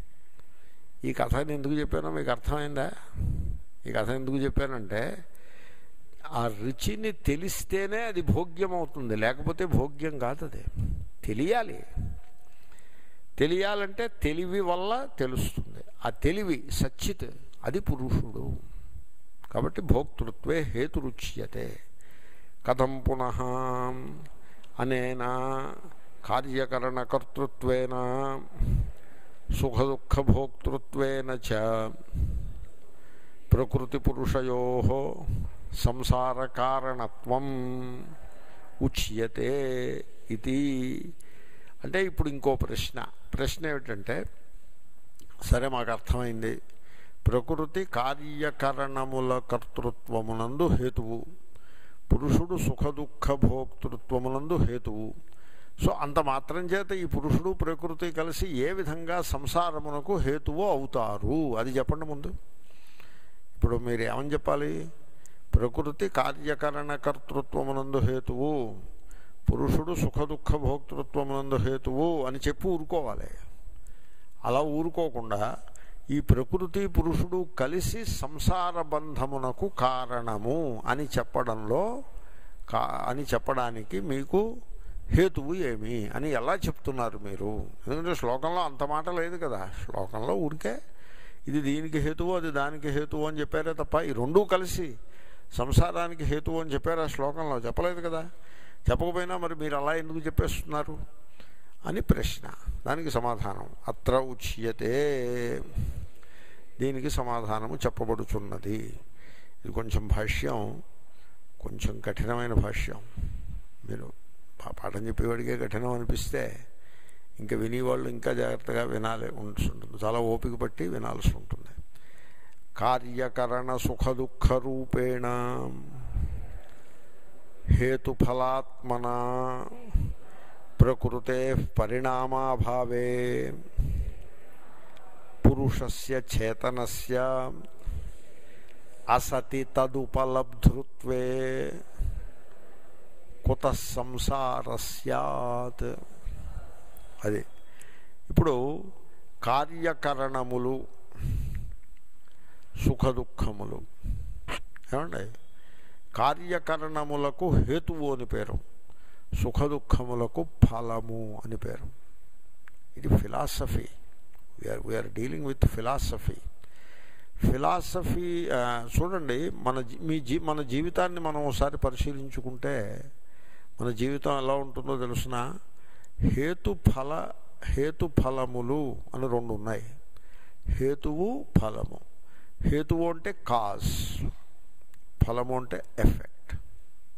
ఈ కథ ఎందుకు చెప్పానో మీకు అర్థమైందా? ఈ కథ ఎందుకు చెప్పానంటే, ఆ రుచిని తెలిస్తేనే అది భోగ్యం అవుతుంది, లేకపోతే భోగ్యం కాదు. అది తెలియాలి. తెలియాలంటే తెలివి వల్ల తెలుస్తుంది. ఆ తెలివి సచ్చిత్, అది పురుషుడు. కాబట్టి భోక్తృత్వే హేతురుచ్యతే. కథం పునః అనేన కార్యకరణకర్తృత్వేన సుఖదుఃఖభోక్తృత్వేన చ ప్రకృతి పురుషయోః సంసార కారణత్వం ఉచ్యతే ఇది. అంటే ఇప్పుడు ఇంకో ప్రశ్న ప్రశ్న ఏమిటంటే, సరే మాకు అర్థమైంది, ప్రకృతి కార్యకరణముల కర్తృత్వమునందు హేతువు, పురుషుడు సుఖదుఃఖ భోక్తృత్వమునందు హేతువు. సో అంత మాత్రం చేత ఈ పురుషుడు ప్రకృతి కలిసి ఏ విధంగా సంసారమునకు హేతువు అవుతారు అది చెప్పండి ముందు. ఇప్పుడు మీరు ఏమని చెప్పాలి? ప్రకృతి కార్యకరణ కర్తృత్వమునందు హేతువు, పురుషుడు సుఖదుఃఖ భోక్తృత్వమునందు హేతువు అని చెప్పి ఊరుకోవాలి. అలా ఊరుకోకుండా ఈ ప్రకృతి పురుషుడు కలిసి సంసార బంధమునకు కారణము అని చెప్పడంలో కా అని చెప్పడానికి మీకు హేతువు ఏమి అని ఎలా చెప్తున్నారు మీరు? ఎందుకంటే శ్లోకంలో అంత మాట లేదు కదా. శ్లోకంలో ఊరికే ఇది దీనికి హేతువు అది దానికి హేతువు అని చెప్పారే తప్ప ఈ రెండూ కలిసి సంసారానికి హేతువు అని చెప్పారు ఆ శ్లోకంలో? చెప్పలేదు కదా. చెప్పకపోయినా మరి మీరు అలా ఎందుకు చెప్పేస్తున్నారు అని ప్రశ్న. దానికి సమాధానం అత్ర ఉచ్యతే, దీనికి సమాధానము చెప్పబడుచున్నది. ఇది కొంచెం భాష్యం, కొంచెం కఠినమైన భాష్యం. మీరు పాఠం చెప్పేవాడికే కఠినం అనిపిస్తే ఇంకా వినేవాళ్ళు ఇంకా జాగ్రత్తగా వినాలి ఉంటుంది, చాలా ఓపిక పట్టి వినాల్సి ఉంటుంది. కార్యకరణ సుఖదుఃఖ రూపేణ హేతుఫలాత్మన ప్రకృతే పరిణామాభావే పురుషస్య చేతనస్య అసతి తదుపలబ్ధృత్వే కుత సంసార స్యాత్. అది ఇప్పుడు కార్యకరణములు సుఖదుఖములు ఏమండి, కార్యకరణములకు హేతువు అని పేరు, సుఖదుఖములకు ఫలము అని పేరు. ఇది philosophy. We are we are dealing with philosophy. Philosophy చూడండి, మన మీ జీ మన జీవితాన్ని మనం ఒకసారి పరిశీలించుకుంటే మన జీవితం ఎలా ఉంటుందో తెలుసిన. హేతుఫల హేతుఫలములు అని రెండు ఉన్నాయి. హేతువు ఫలము. హేతువు అంటే కాజ్, ఫలము అంటే ఎఫెక్ట్.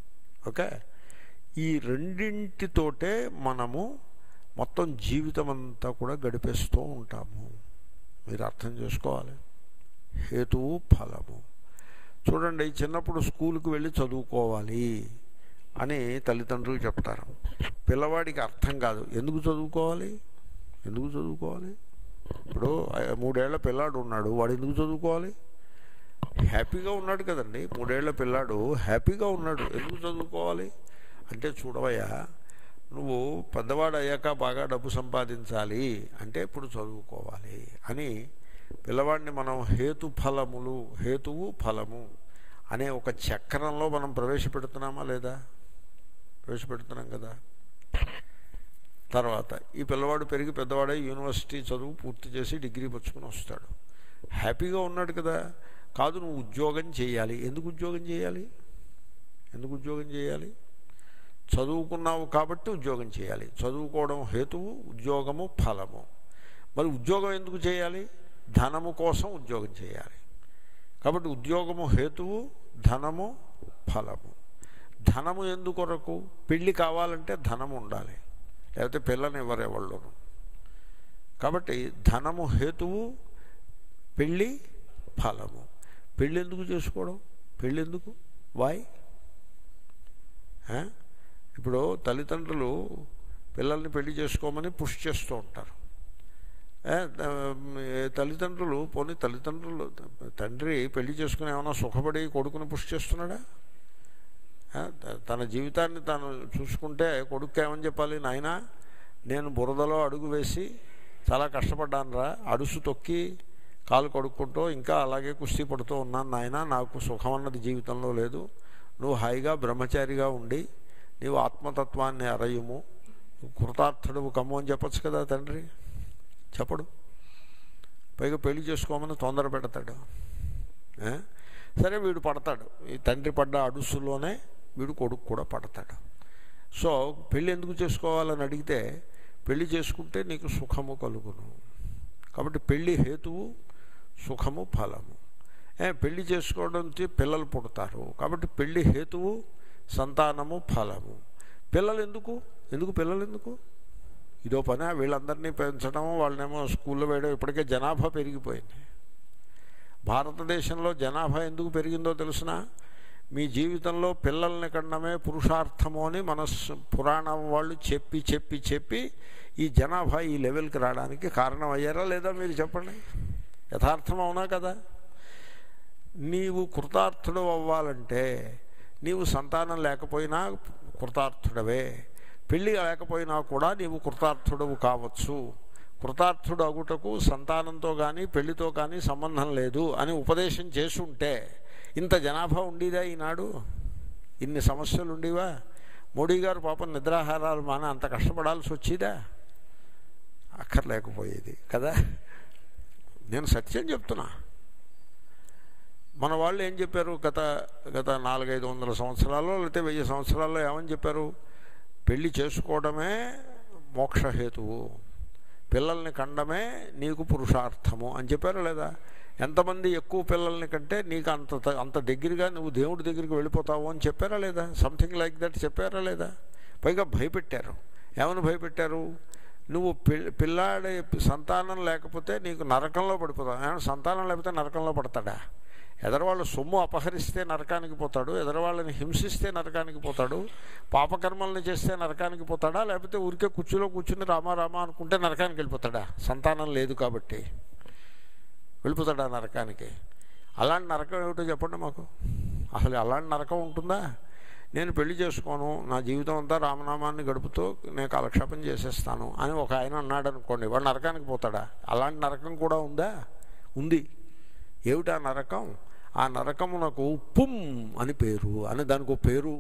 ఓకే, ఈ రెండింటితోటే మనము మొత్తం జీవితం అంతా కూడా గడిపేస్తూ ఉంటాము. మీరు అర్థం చేసుకోవాలి. హేతువు ఫలము. చూడండి, చిన్నప్పుడు స్కూల్కి వెళ్ళి చదువుకోవాలి అని తల్లిదండ్రులు చెప్తారు. పిల్లవాడికి అర్థం కాదు, ఎందుకు చదువుకోవాలి ఎందుకు చదువుకోవాలి ఇప్పుడు మూడేళ్ల పిల్లాడు ఉన్నాడు, వాడు ఎందుకు చదువుకోవాలి? హ్యాపీగా ఉన్నాడు కదండి, మూడేళ్ల పిల్లాడు హ్యాపీగా ఉన్నాడు, ఎందుకు చదువుకోవాలి అంటే, చూడవయ్యా నువ్వు పెద్దవాడు అయ్యాక బాగా డబ్బు సంపాదించాలి అంటే ఇప్పుడు చదువుకోవాలి అని పిల్లవాడిని మనం హేతు ఫలములు హేతువు ఫలము అనే ఒక చక్రంలో మనం ప్రవేశపెడుతున్నామా లేదా? ప్రవేశపెడుతున్నాం కదా. తర్వాత ఈ పిల్లవాడు పెరిగి పెద్దవాడై యూనివర్సిటీ చదువు పూర్తి చేసి డిగ్రీ పుచ్చుకొని వస్తాడు, హ్యాపీగా ఉన్నాడు కదా. కాదు, నువ్వు ఉద్యోగం చేయాలి. ఎందుకు ఉద్యోగం చేయాలి ఎందుకు ఉద్యోగం చేయాలి చదువుకున్నావు కాబట్టి ఉద్యోగం చేయాలి. చదువుకోవడం హేతువు, ఉద్యోగము ఫలము. మరి ఉద్యోగం ఎందుకు చేయాలి? ధనము కోసం ఉద్యోగం చేయాలి. కాబట్టి ఉద్యోగము హేతువు, ధనము ఫలము. ధనము ఎందుకొరకు? పెళ్ళి కావాలంటే ధనము ఉండాలి, లేకపోతే పిల్లని ఎవరెవళ్ళను. కాబట్టి ధనము హేతువు, పెళ్ళి ఫలము. పెళ్ళి ఎందుకు చేసుకోవడం? పెళ్ళి ఎందుకు? వాయ్? ఇప్పుడు తల్లిదండ్రులు పిల్లల్ని పెళ్లి చేసుకోమని పుష్ చేస్తూ ఉంటారు. తల్లిదండ్రులు పోనీ తల్లిదండ్రులు తండ్రి పెళ్లి చేసుకుని ఏమైనా సుఖపడి కొడుకుని పుష్ చేస్తున్నాడా? తన జీవితాన్ని తాను చూసుకుంటే కొడుకు ఏమని చెప్పాలి? నాయనా, నేను బురదలో అడుగు వేసి చాలా కష్టపడ్డాను రా, అడుసు తొక్కి కాలు కడుక్కుంటూ ఇంకా అలాగే కుస్తీ పడుతూ ఉన్నాను నాయనా, నాకు సుఖం అన్నది జీవితంలో లేదు. నువ్వు హాయిగా బ్రహ్మచారిగా ఉండి నీవు ఆత్మతత్వాన్ని అరయుము, కృతార్థుడు కమ్ము అని చెప్పచ్చు కదా తండ్రి. చెప్పడు. పైగా పెళ్లి చేసుకోమని తొందర పెడతాడు. సరే, వీడు పడతాడు. ఈ తండ్రి పడ్డ అడుసులోనే వీడు కొడుకు కూడా పడతాడు. సో పెళ్ళి ఎందుకు చేసుకోవాలని అడిగితే, పెళ్లి చేసుకుంటే నీకు సుఖము కలుగును. కాబట్టి పెళ్ళి హేతువు, సుఖము ఫలము. పెళ్లి చేసుకోవడానికి పిల్లలు పుడతారు, కాబట్టి పెళ్ళి హేతువు, సంతానము ఫలము. పిల్లలు ఎందుకు ఎందుకు పిల్లలు ఎందుకు? ఇదో పని వీళ్ళందరినీ పెంచడం, వాళ్ళనేమో స్కూల్లో వేయడం. ఇప్పటికే జనాభా పెరిగిపోయింది. భారతదేశంలో జనాభా ఎందుకు పెరిగిందో తెలుసునా? మీ జీవితంలో పిల్లల్ని కన్నమే పురుషార్థము అని మన పురాణం వాళ్ళు చెప్పి చెప్పి చెప్పి ఈ జనాభా ఈ లెవెల్కి రావడానికి కారణం అయ్యారా లేదా మీరు చెప్పండి. యథార్థం అవునా కదా? నీవు కృతార్థుడు అవ్వాలంటే నీవు సంతానం లేకపోయినా కృతార్థుడవే, పెళ్ళి లేకపోయినా కూడా నీవు కృతార్థుడవు కావచ్చు. కృతార్థుడు అగుటకు సంతానంతో కానీ పెళ్లితో కానీ సంబంధం లేదు అని ఉపదేశం చేసుంటే ఇంత జనాభా ఉండేదా ఈనాడు? ఇన్ని సమస్యలు ఉండేవా? మోడీ గారు పాపం నిద్రాహారాలు మాన అంత కష్టపడాల్సి వచ్చేదా? అక్కర్లేకపోయేది కదా. నేను సత్యం చెప్తున్నా. మన వాళ్ళు ఏం చెప్పారు? గత గత నాలుగైదు వందల సంవత్సరాల్లో లేకపోతే వెయ్యి సంవత్సరాల్లో ఏమని చెప్పారు? పెళ్ళి చేసుకోవడమే మోక్షహేతువు, పిల్లల్ని కండమే నీకు పురుషార్థము అని చెప్పారా లేదా? ఎంతమంది ఎక్కువ పిల్లల్ని కంటే నీకు అంత అంత దగ్గరగా నువ్వు దేవుడి దగ్గరికి వెళ్ళిపోతావు అని చెప్పారా లేదా? సంథింగ్ లైక్ దట్ చెప్పారా లేదా? పైగా భయపెట్టారు. ఏమని భయపెట్టారు? నువ్వు పిల్లాడి సంతానం లేకపోతే నీకు నరకంలో పడిపోతావు. ఏమన్నా సంతానం లేకపోతే నరకంలో పడతాడా? ఎదరవాళ్ళు సొమ్ము అపహరిస్తే నరకానికి పోతాడు, ఎదరవాళ్ళని హింసిస్తే నరకానికి పోతాడు, పాపకర్మల్ని చేస్తే నరకానికి పోతాడా? లేకపోతే ఊరికే కుర్చీలో కూర్చుని రామా రామా అనుకుంటే నరకానికి వెళ్ళిపోతాడా? సంతానం లేదు కాబట్టి వెళ్ళిపోతాడా నరకానికి? అలాంటి నరకం ఏమిటో చెప్పండి మాకు. అసలు అలాంటి నరకం ఉంటుందా? నేను పెళ్లి చేసుకోను, నా జీవితం అంతా రామనామాన్ని గడుపుతూ నేను కాలక్షేపం చేసేస్తాను అని ఒక ఆయన అన్నాడు అనుకోండి, వాడు నరకానికి పోతాడా? అలాంటి నరకం కూడా ఉందా? ఉంది. ఏమిటా నరకం? ఆ నరకమునకు పుం అని పేరు, అని దానికి ఒక పేరు,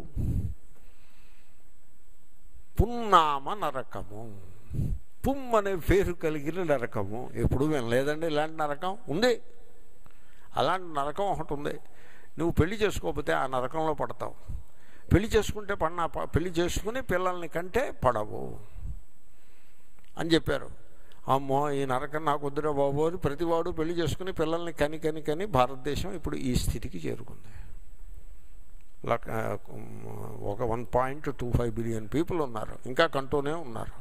పున్నామ నరకము. పుం అనే పేరు కలిగిన నరకము. ఎప్పుడు వినలేదండి ఇలాంటి నరకం? ఉంది. అలాంటి నరకం ఒకటి ఉంది. నువ్వు పెళ్లి చేసుకోకపోతే ఆ నరకంలో పడతావు. పెళ్లి చేసుకుంటే పడినా పెళ్లి చేసుకుని పిల్లల్ని కంటే పడవు అని చెప్పారు. అమ్మో, ఈ నరకం నాకు వద్దురా బాబు అని ప్రతివాడు పెళ్లి చేసుకుని పిల్లల్ని కని కని కని భారతదేశం ఇప్పుడు ఈ స్థితికి చేరుకుంది. ఒక one point two five billion people ఉన్నారు, ఇంకా కంటూనే ఉన్నారు.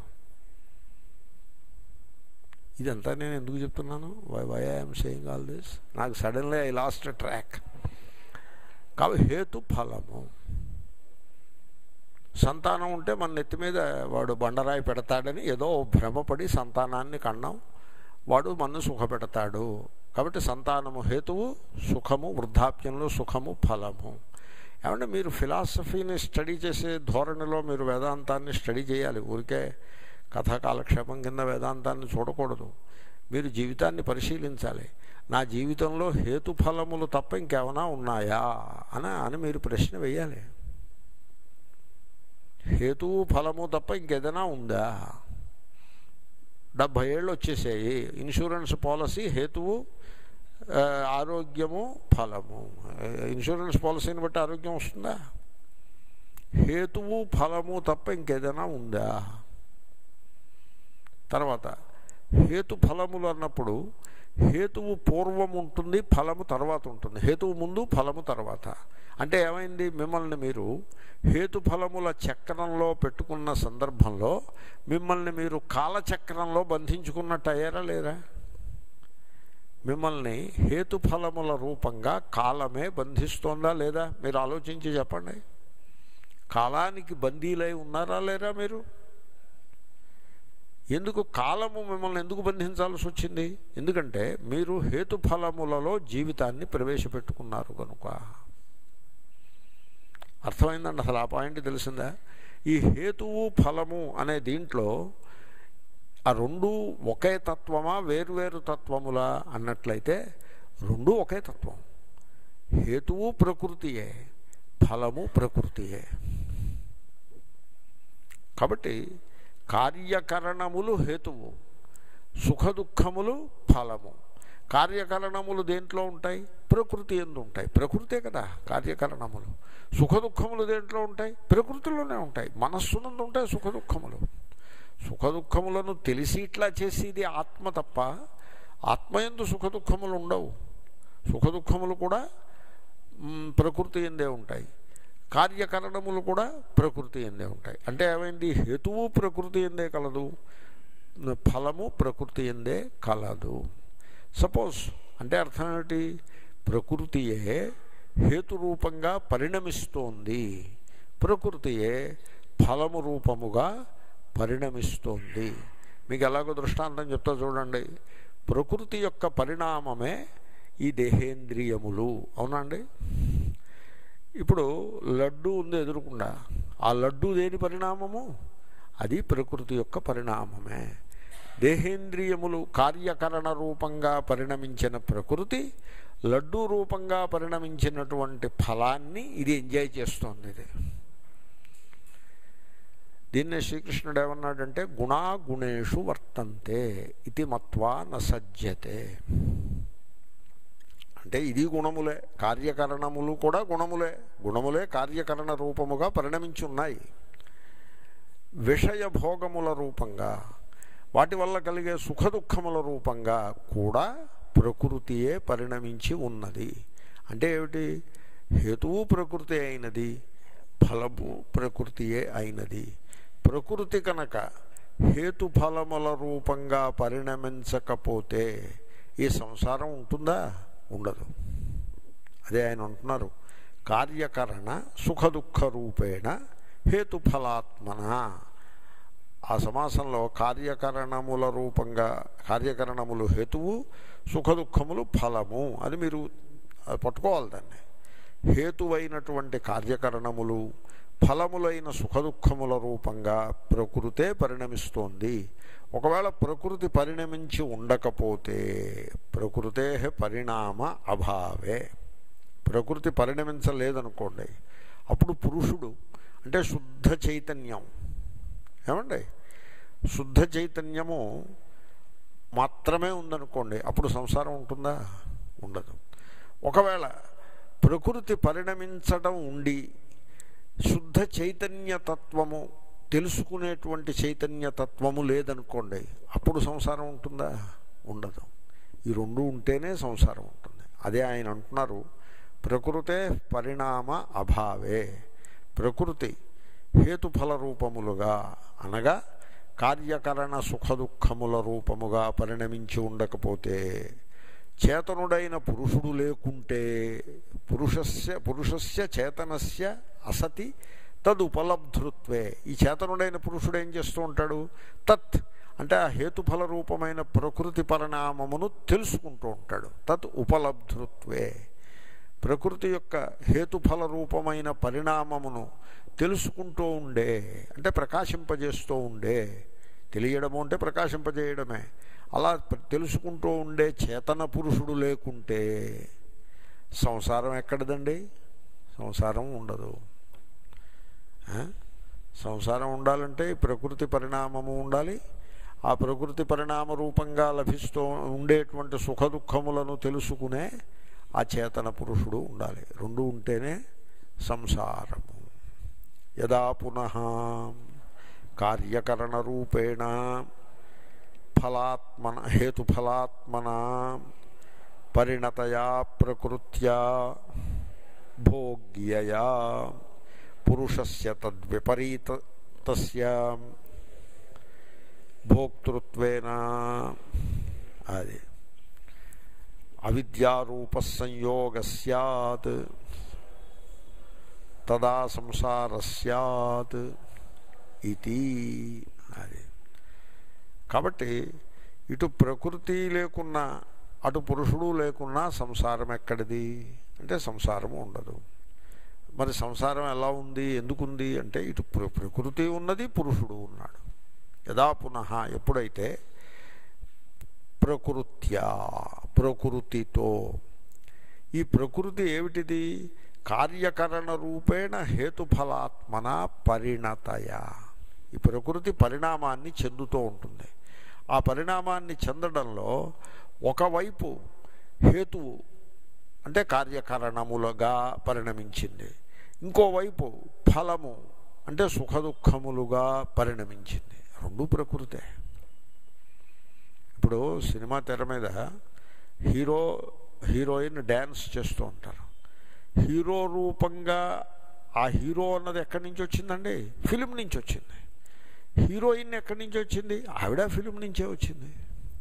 ఇదంతా నేను ఎందుకు చెప్తున్నాను? Why why I'm saying all this? నాకు సడన్లీ ఐ లాస్ట్ ట్రాక్. కాబట్టి హేతు ఫలము. సంతానం ఉంటే మన నెత్తి మీద వాడు బండరాయి పెడతాడని ఏదో భ్రమపడి సంతానాన్ని కన్నాం, వాడు మనను సుఖపెడతాడు. కాబట్టి సంతానము హేతువు, సుఖము వృద్ధాప్యంలో సుఖము ఫలము. ఏమంటే మీరు ఫిలాసఫీని స్టడీ చేసే ధోరణిలో మీరు వేదాంతాన్ని స్టడీ చేయాలి. ఊరికే కథా కాలక్షేపం కింద వేదాంతాన్ని చూడకూడదు. మీరు జీవితాన్ని పరిశీలించాలి. నా జీవితంలో హేతుఫలములు తప్ప ఇంకేమైనా ఉన్నాయా అని అని మీరు ప్రశ్న వేయాలి. హేతువు ఫలము తప్ప ఇంకేదైనా ఉందా? డెబ్భై ఏళ్ళు వచ్చేసాయి, ఇన్సూరెన్స్ పాలసీ హేతువు, ఆరోగ్యము ఫలము. ఇన్సూరెన్స్ పాలసీని బట్టి ఆరోగ్యం వస్తుందా? హేతువు ఫలము తప్ప ఇంకేదైనా ఉందా? తర్వాత హేతు ఫలములు అన్నప్పుడు హేతువు పూర్వం ఉంటుంది, ఫలము తర్వాత ఉంటుంది. హేతువు ముందు, ఫలము తర్వాత. అంటే ఏమైంది? మిమ్మల్ని మీరు హేతుఫలముల చక్రంలో పెట్టుకున్న సందర్భంలో మిమ్మల్ని మీరు కాలచక్రంలో బంధించుకున్నట్టు అయ్యారా లేరా? మిమ్మల్ని హేతుఫలముల రూపంగా కాలమే బంధిస్తోందా లేదా? మీరు ఆలోచించి చెప్పండి. కాలానికి బందీలై ఉన్నారా లేరా మీరు? ఎందుకు కాలము మిమ్మల్ని ఎందుకు బంధించాల్సి వచ్చింది? ఎందుకంటే మీరు హేతుఫలములలో జీవితాన్ని ప్రవేశపెట్టుకున్నారు కనుక. అర్థమైందండి? అసలు ఆ పాయింట్ తెలిసిందా? ఈ హేతువు ఫలము అనే దీంట్లో ఆ రెండు ఒకే తత్వమా వేరువేరు తత్వములా అన్నట్లయితే రెండు ఒకే తత్వం. హేతువు ప్రకృతియే, ఫలము ప్రకృతియే. కాబట్టి కార్యకరణములు హేతువు, సుఖదుఖములు ఫలము. కార్యకరణములు దేంట్లో ఉంటాయి? ప్రకృతి యందు ఉంటాయి. ప్రకృతే కదా కార్యకరణములు. సుఖదుఖములు దేంట్లో ఉంటాయి? ప్రకృతిలోనే ఉంటాయి. మనస్సునందు ఉంటాయి సుఖదుఖములు. సుఖదుఖములను తెలిసి ఇట్లా చేసేది ఆత్మ తప్ప ఆత్మయందు సుఖదుఖములు ఉండవు. సుఖదుఖములు కూడా ప్రకృతి యందే ఉంటాయి, కార్యకరణములు కూడా ప్రకృతి యందే ఉంటాయి. అంటే ఏమైంది? హేతువు ప్రకృతి యందే కలదు, ఫలము ప్రకృతి యందే కలదు. సపోజ్ అంటే అర్థం ఏమిటి? ప్రకృతియే హేతురూపంగా పరిణమిస్తోంది, ప్రకృతియే ఫలము రూపముగా పరిణమిస్తోంది. మీకు ఎలాగో దృష్టాంతం చెప్తా చూడండి. ప్రకృతి యొక్క పరిణామమే ఈ దేహేంద్రియములు. అవునండి? ఇప్పుడు లడ్డు ఉంది ఎదురుకుండా, ఆ లడ్డు దేని పరిణామము? అది ప్రకృతి యొక్క పరిణామమే. దేహేంద్రియములు కార్యకరణ రూపంగా పరిణమించిన ప్రకృతి లడ్డూ రూపంగా పరిణమించినటువంటి ఫలాన్ని ఇది ఎంజాయ్ చేస్తోంది. ఇది దీన్నే శ్రీకృష్ణుడు ఏమన్నాడంటే గుణా గుణేషు వర్తంతే ఇది మత్వా నసజ్యతే. అంటే ఇది గుణములే, కార్యకరణములు కూడా గుణములే. గుణములే కార్యకరణ రూపముగా పరిణమించి ఉన్నాయి. విషయ భోగముల రూపంగా, వాటి వల్ల కలిగే సుఖదుఖముల రూపంగా కూడా ప్రకృతియే పరిణమించి ఉన్నది. అంటే ఏమిటి? హేతువు ప్రకృతి అయినది, ఫలము ప్రకృతియే అయినది. ప్రకృతి కనుక హేతుఫలముల రూపంగా పరిణమించకపోతే ఈ సంసారం ఉంటుందా? ఉండదు. అదే ఆయన అంటున్నారు, కార్యకరణ సుఖదుఖ రూపేణ హేతుఫలాత్మన. ఆ సమాసంలో కార్యకరణముల రూపంగా, కార్యకరణములు హేతువు, సుఖదుఖములు ఫలము అని మీరు పట్టుకోవాలి. దాన్ని హేతువైనటువంటి కార్యకరణములు, ఫలములైన సుఖదుఖముల రూపంగా ప్రకృతే పరిణమిస్తోంది. ఒకవేళ ప్రకృతి పరిణమించి ఉండకపోతే ప్రకృతే పరిణామ అభావే, ప్రకృతి పరిణమించలేదనుకోండి, అప్పుడు పురుషుడు అంటే శుద్ధ చైతన్యం, ఏమండి శుద్ధ చైతన్యము మాత్రమే ఉందనుకోండి, అప్పుడు సంసారం ఉంటుందా? ఉండదు. ఒకవేళ ప్రకృతి పరిణమించడం ఉండి శుద్ధ చైతన్యతత్వము, తెలుసుకునేటువంటి చైతన్యతత్వము లేదనుకోండి, అప్పుడు సంసారం ఉంటుందా? ఉండదు. ఈ రెండు ఉంటేనే సంసారం ఉంటుంది. అదే ఆయన అంటున్నారు, ప్రకృతే పరిణామ అభావే, ప్రకృతి హేతుఫల రూపములుగా అనగా కార్యకరణ సుఖదుఖముల రూపముగా పరిణమించి ఉండకపోతే, చేతనుడైన పురుషుడు లేకుంటే, పురుషస్య పురుషస్య చేతనస్య అసతి తదుపలబ్ధృత్వే, ఈ చేతనుడైన పురుషుడు ఏం చేస్తూ ఉంటాడు, తత్ అంటే ఆ హేతుఫల రూపమైన ప్రకృతి పరిణామమును తెలుసుకుంటూ ఉంటాడు. తత్ ఉపలబ్ధృత్వే, ప్రకృతి యొక్క హేతుఫల రూపమైన పరిణామమును తెలుసుకుంటూ ఉండే, అంటే ప్రకాశింపజేస్తూ ఉండే, తెలియడము అంటే ప్రకాశింపజేయడమే, అలా తెలుసుకుంటూ ఉండే చేతన పురుషుడు లేకుంటే సంసారం ఎక్కడిదండి? సంసారం ఉండదు. సంసారం ఉండాలంటే ప్రకృతి పరిణామము ఉండాలి, ఆ ప్రకృతి పరిణామ రూపంగా లభిస్తూ ఉండేటువంటి సుఖ దుఃఖములను తెలుసుకునే ఆ చేతన పురుషుడు ఉండాలి. రెండు ఉంటేనే సంసారము. యదా పునః కార్యకరణ రూపేణ ఫలాత్మన హేతుఫలాత్మన పరిణతయా ప్రకృత్యా భోగ్యయా పురుషస్య తద్విపరీతస్య భోక్తృత్వేన అది అవిద్యారూప సంయోగ స్యాత్ తదా సంసార స్యాత్ ఇది. అది కాబట్టి ఇటు ప్రకృతి లేకున్నా అటు పురుషుడు లేకున్నా సంసారం ఎక్కడిది అంటే సంసారము ఉండదు. మరి సంసారం ఎలా ఉంది, ఎందుకుంది అంటే ఇటు ప్రకృతి ఉన్నది, పురుషుడు ఉన్నాడు. యదా పునః ఎప్పుడైతే ప్రకృత్యా ప్రకృతితో, ఈ ప్రకృతి ఏమిటిది, కార్యకరణ రూపేణ హేతుఫలాత్మన పరిణతయ, ఈ ప్రకృతి పరిణామాన్ని చెందుతూ ఉంటుంది. ఆ పరిణామాన్ని చెందడంలో ఒకవైపు హేతువు అంటే కార్యకరణములుగా పరిణమించింది, ఇంకోవైపు ఫలము అంటే సుఖదుఖములుగా పరిణమించింది. రెండు ప్రకృతే. ఇప్పుడు సినిమా తెర మీద హీరో హీరోయిన్ డ్యాన్స్ చేస్తూ ఉంటారు. హీరో రూపంగా ఆ హీరో అన్నది ఎక్కడి నుంచి వచ్చిందండి? ఫిలిం నుంచి వచ్చింది. హీరోయిన్ ఎక్కడి నుంచి వచ్చింది? ఆవిడ ఫిలిం నుంచే వచ్చింది.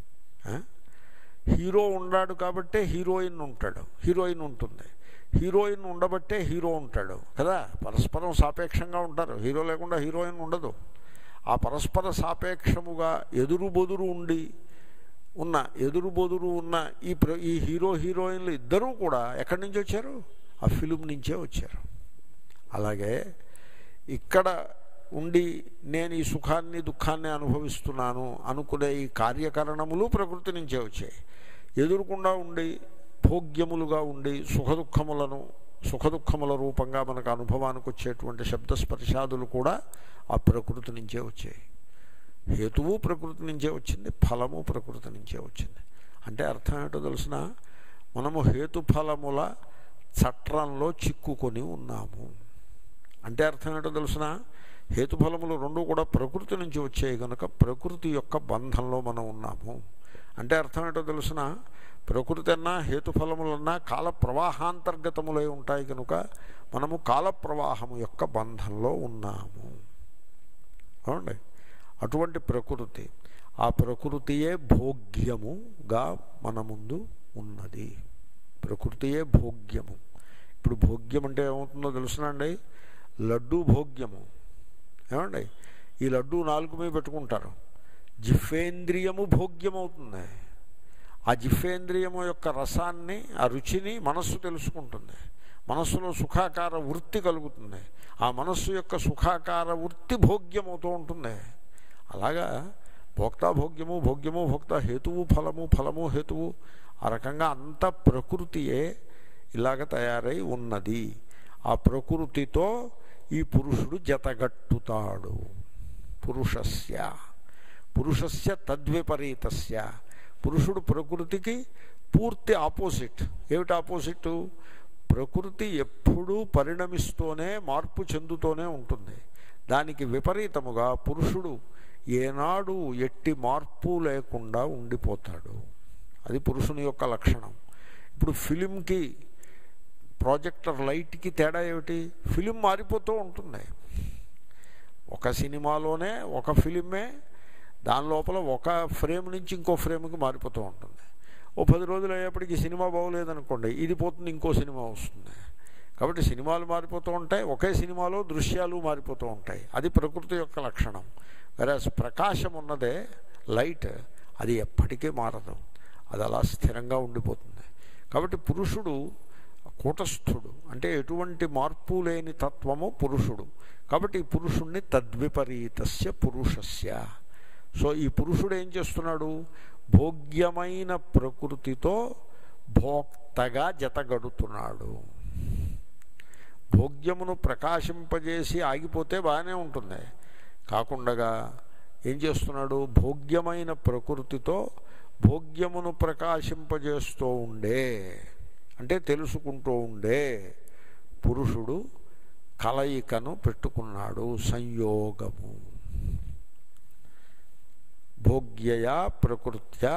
హీరో ఉన్నాడు కాబట్టే హీరోయిన్ ఉంటాడు, హీరోయిన్ ఉంటుంది. హీరోయిన్ ఉండబట్టే హీరో ఉంటాడు కదా. పరస్పరం సాపేక్షంగా ఉంటారు. హీరో లేకుండా హీరోయిన్ ఉండదు. ఆ పరస్పర సాపేక్షముగా ఎదురు బొదురు ఉండి ఉన్న ఎదురు బొదురు ఉన్న ఈ ప్ర ఈ హీరో హీరోయిన్లు ఇద్దరూ కూడా ఎక్కడి నుంచి వచ్చారు? ఆ ఫిలిం నుంచే వచ్చారు. అలాగే ఇక్కడ ఉండి నేను ఈ సుఖాన్ని దుఃఖాన్ని అనుభవిస్తున్నాను అనుకునే ఈ కార్యకరణములు ప్రకృతి నుంచే వచ్చాయి. ఎదురుకుండా ఉండి భోగ్యములుగా ఉండి సుఖదుఖములను సుఖదుఖముల రూపంగా మనకు అనుభవానికి వచ్చేటువంటి శబ్దస్పర్శాదులు కూడా ఆ ప్రకృతి నుంచే వచ్చాయి. హేతువు ప్రకృతి నుంచే వచ్చింది, ఫలము ప్రకృతి నుంచే వచ్చింది. అంటే అర్థం ఏంటో తెలిసిన, మనము హేతుఫలముల చట్రంలో చిక్కుకొని ఉన్నాము. అంటే అర్థం ఏంటో తెలిసిన, హేతుఫలములు రెండు కూడా ప్రకృతి నుంచి వచ్చాయి కనుక ప్రకృతి యొక్క బంధంలో మనం ఉన్నాము. అంటే అర్థం ఏంటో తెలిసిన, ప్రకృతి అన్నా హేతుఫలములన్నా కాల ప్రవాహాంతర్గతములై ఉంటాయి కనుక మనము కాల ప్రవాహము యొక్క బంధంలో ఉన్నాము. అవునండి. అటువంటి ప్రకృతి, ఆ ప్రకృతియే భోగ్యముగా మన ముందు ఉన్నది. ప్రకృతియే భోగ్యము. ఇప్పుడు భోగ్యం అంటే ఏమవుతుందో తెలుసునండి, లడ్డూ భోగ్యము. ఏమండి, ఈ లడ్డూ నాలుగు మీద పెట్టుకుంటారు, జిహ్వేంద్రియము భోగ్యమవుతుంది. ఆ జిహ్వేంద్రియము యొక్క రసాన్ని, ఆ రుచిని మనస్సు తెలుసుకుంటుంది. మనస్సులో సుఖాకార వృత్తి కలుగుతుంది. ఆ మనస్సు యొక్క సుఖాకార వృత్తి భోగ్యమవుతూ ఉంటుంది. అలాగా భోక్తా భోగ్యము, భోగ్యము భోక్త, హేతువు ఫలము, ఫలము హేతువు, ఆ రకంగా అంత ప్రకృతియే ఇలాగ తయారై ఉన్నది. ఆ ప్రకృతితో ఈ పురుషుడు జతగట్టుతాడు. పురుషస్య పురుషస్య తద్విపరీతస్య, పురుషుడు ప్రకృతికి పూర్తి ఆపోజిట్. ఏమిటి ఆపోజిట్? ప్రకృతి ఎప్పుడూ పరిణమిస్తూనే మార్పు చెందుతూనే ఉంటుంది. దానికి విపరీతముగా పురుషుడు ఏనాడు ఎట్టి మార్పు లేకుండా ఉండిపోతాడు. అది పురుషుని యొక్క లక్షణం. ఇప్పుడు ఫిలింకి ప్రాజెక్టర్ లైట్కి తేడా ఏమిటి? ఫిలిం మారిపోతూ ఉంటుంది. ఒక సినిమాలోనే ఒక ఫిలిమే దాని లోపల ఒక ఫ్రేమ్ నుంచి ఇంకో ఫ్రేమ్కి మారిపోతూ ఉంటుంది. ఓ పది రోజులు అయ్యేప్పటికీ సినిమా బాగోలేదనుకోండి, ఇది పోతుంది, ఇంకో సినిమా వస్తుంది. కాబట్టి సినిమాలు మారిపోతూ ఉంటాయి, ఒకే సినిమాలో దృశ్యాలు మారిపోతూ ఉంటాయి. అది ప్రకృతి యొక్క లక్షణం. వెరాజ్ ప్రకాశం ఉన్నదే లైట్, అది ఎప్పటికీ మారదు, అది అలా స్థిరంగా ఉండిపోతుంది. కాబట్టి పురుషుడు కూటస్థుడు, అంటే ఎటువంటి మార్పు లేని తత్వము పురుషుడు. కాబట్టి ఈ పురుషుణ్ణి తద్విపరీతస్య పురుషస్య. సో ఈ పురుషుడు ఏం చేస్తున్నాడు? భోగ్యమైన ప్రకృతితో భోక్తగా జతగడుతున్నాడు. భోగ్యమును ప్రకాశింపజేసి ఆగిపోతే బాగానే ఉంటుంది, కాకుండా ఏం చేస్తున్నాడు? భోగ్యమైన ప్రకృతితో భోగ్యమును ప్రకాశింపజేస్తూ ఉండే, అంటే తెలుసుకుంటూ ఉండే పురుషుడు కలయికను పెట్టుకున్నాడు, సంయోగము. భోగ్యయా ప్రకృత్యా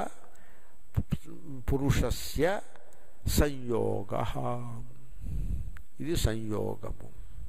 పురుషస్య సంయోగ, ఇది సంయోగము.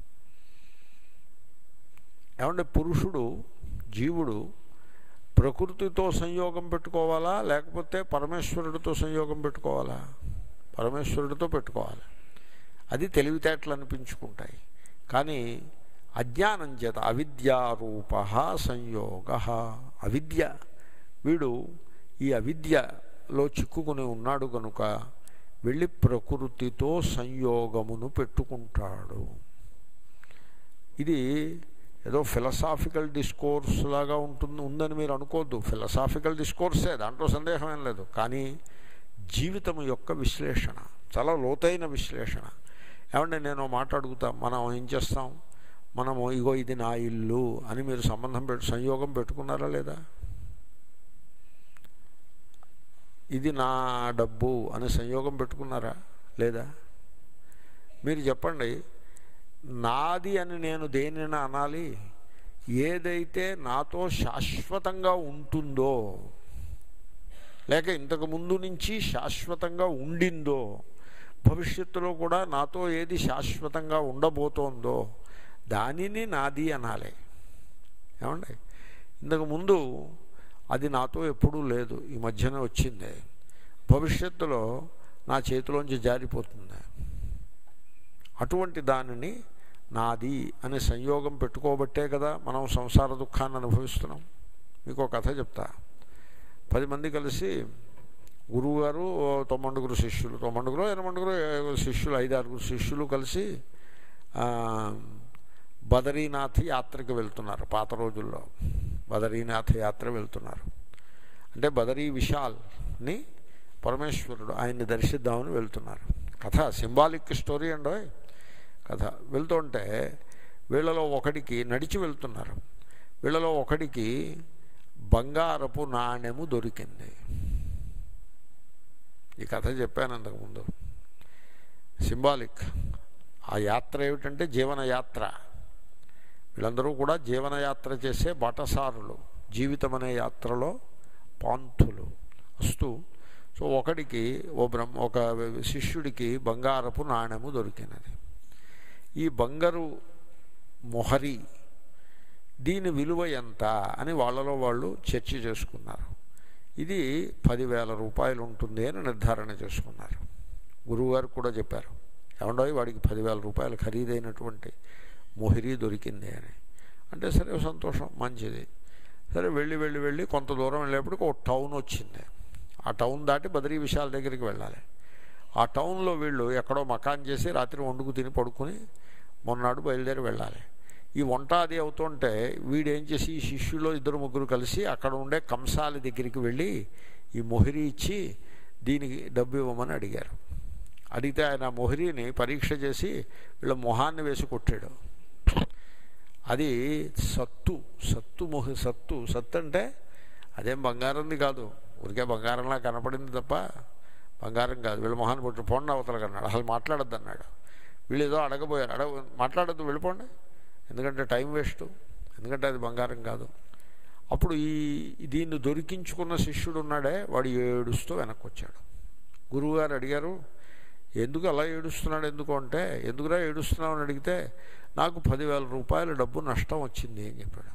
ఏమంటే పురుషుడు, జీవుడు ప్రకృతితో సంయోగం పెట్టుకోవాలా, లేకపోతే పరమేశ్వరుడితో సంయోగం పెట్టుకోవాలా? పరమేశ్వరుడితో పెట్టుకోవాలి. అది తెలివితేటలు అనిపించుకుంటాయి. కానీ అజ్ఞానం చేత అవిద్యారూప సంయోగ, అవిద్య, వీడు ఈ అవిద్యలో చిక్కుకుని ఉన్నాడు కనుక వెళ్ళి ప్రకృతితో సంయోగమును పెట్టుకుంటాడు. ఇది ఏదో ఫిలసాఫికల్ డిస్కోర్స్ లాగా ఉంటుంది ఉందని మీరు అనుకోవద్దు. ఫిలసాఫికల్ డిస్కోర్సే, దాంట్లో సందేహం ఏం లేదు. కానీ జీవితం యొక్క విశ్లేషణ, చాలా లోతైన విశ్లేషణ. ఏమంటే నేను మాట్లాడుగుతా, మనం ఏం చేస్తాం? మనము ఇగో ఇది నా ఇల్లు అని మీరు సంబంధం పెట్టు సంయోగం పెట్టుకున్నారా లేదా? ఇది నా డబ్బు అని సంయోగం పెట్టుకున్నారా లేదా? మీరు చెప్పండి, నాది అని నేను దేనిని అనాలి? ఏదైతే నాతో శాశ్వతంగా ఉంటుందో, లేక ఇంతకు ముందు నుంచి శాశ్వతంగా ఉండిందో, భవిష్యత్తులో కూడా నాతో ఏది శాశ్వతంగా ఉండబోతోందో దానిని నాది అనాలి. ఏమండి, ఇంతకు ముందు అది నాతో ఎప్పుడూ లేదు, ఈ మధ్యన వచ్చింది, భవిష్యత్తులో నా చేతిలోంచి జారిపోతుంది. అటువంటి దానిని నాది అనే సంయోగం పెట్టుకోబట్టే కదా మనం సంసార దుఃఖాన్ని అనుభవిస్తున్నాం. మీకు ఒక కథ చెప్తా. పది మంది కలిసి గురువు గారు, తొమ్మండుగురు శిష్యులు, తొమ్మండుగురు ఎనమండుగురు శిష్యులు, ఐదారుగురు శిష్యులు కలిసి బదరీనాథ్ యాత్రకు వెళ్తున్నారు. పాత రోజుల్లో బదరీనాథ్ యాత్ర వెళ్తున్నారు. అంటే బదరీ విశాల్ని పరమేశ్వరుడు, ఆయన్ని దర్శిద్దామని వెళ్తున్నారు. కథ సింబాలిక్ స్టోరీ అండి. కథ వెళ్తుంటే వీళ్ళలో ఒకడికి, నడిచి వెళ్తున్నారు, వీళ్ళలో ఒకడికి బంగారపు నాణెము దొరికింది. ఈ కథ చెప్పాను అంతకుముందు. సింబాలిక్. ఆ యాత్ర ఏమిటంటే జీవనయాత్ర. వీళ్ళందరూ కూడా జీవనయాత్ర చేసే బాటసారులు, జీవితం అనే యాత్రలో పాంతులు వస్తూ. సో ఒకడికి, ఓ బ్రహ్మ ఒక శిష్యుడికి బంగారపు నాణెము దొరికినది. ఈ బంగారు మొహరి, దీని విలువ ఎంత అని వాళ్ళలో వాళ్ళు చర్చ చేసుకున్నారు. ఇది పదివేల రూపాయలు ఉంటుంది అని నిర్ధారణ చేసుకున్నారు. గురువుగారు కూడా చెప్పారు, ఏమండో వాడికి పదివేల రూపాయలు ఖరీదైనటువంటి మొహరి దొరికింది అని. అంటే సరే, సంతోషం, మంచిది. సరే వెళ్ళి వెళ్ళి వెళ్ళి కొంత దూరం వెళ్ళేప్పటికి ఒక టౌన్ వచ్చింది. ఆ టౌన్ దాటి బదరీ విశాల్ దగ్గరికి వెళ్ళాలి. ఆ టౌన్లో వీళ్ళు ఎక్కడో మకాన్ చేసి రాత్రి వండుకు తిని పడుకుని మొన్నాడు బయలుదేరి వెళ్ళాలి. ఈ వంట అది అవుతుంటే వీడేం చేసి, ఈ శిష్యులో ఇద్దరు ముగ్గురు కలిసి అక్కడ ఉండే కంసాలి దగ్గరికి వెళ్ళి ఈ మొహరి ఇచ్చి దీనికి డబ్బు ఇవ్వమని అడిగారు. అడిగితే ఆయన మొహరిని పరీక్ష చేసి వీళ్ళ మొహాన్ని వేసి కొట్టాడు. అది సత్తు, సత్తు మొహి సత్తు సత్తు అంటే అదేం బంగారంది కాదు, ఊరికే బంగారంలా కనపడింది తప్ప బంగారం కాదు. వీళ్ళ మొహాన్ని కొట్టి పోండి అవతలకి అన్నాడు. అసలు మాట్లాడద్దు అన్నాడు. వీళ్ళు ఏదో అడగబోయారు, అడగ మాట్లాడద్దు వెళ్ళిపోండి, ఎందుకంటే టైం వేస్ట్, ఎందుకంటే అది బంగారం కాదు. అప్పుడు ఈ దీన్ని దొరికించుకున్న శిష్యుడు ఉన్నాడే, వాడు ఏడుస్తూ వెనక్కి వచ్చాడు. గురువుగారు అడిగారు, ఎందుకు అలా ఏడుస్తున్నాడు ఎందుకు అంటే, ఎందుకురా ఏడుస్తున్నావు అని అడిగితే, నాకు పదివేల రూపాయల డబ్బు నష్టం వచ్చింది అని చెప్పాడు.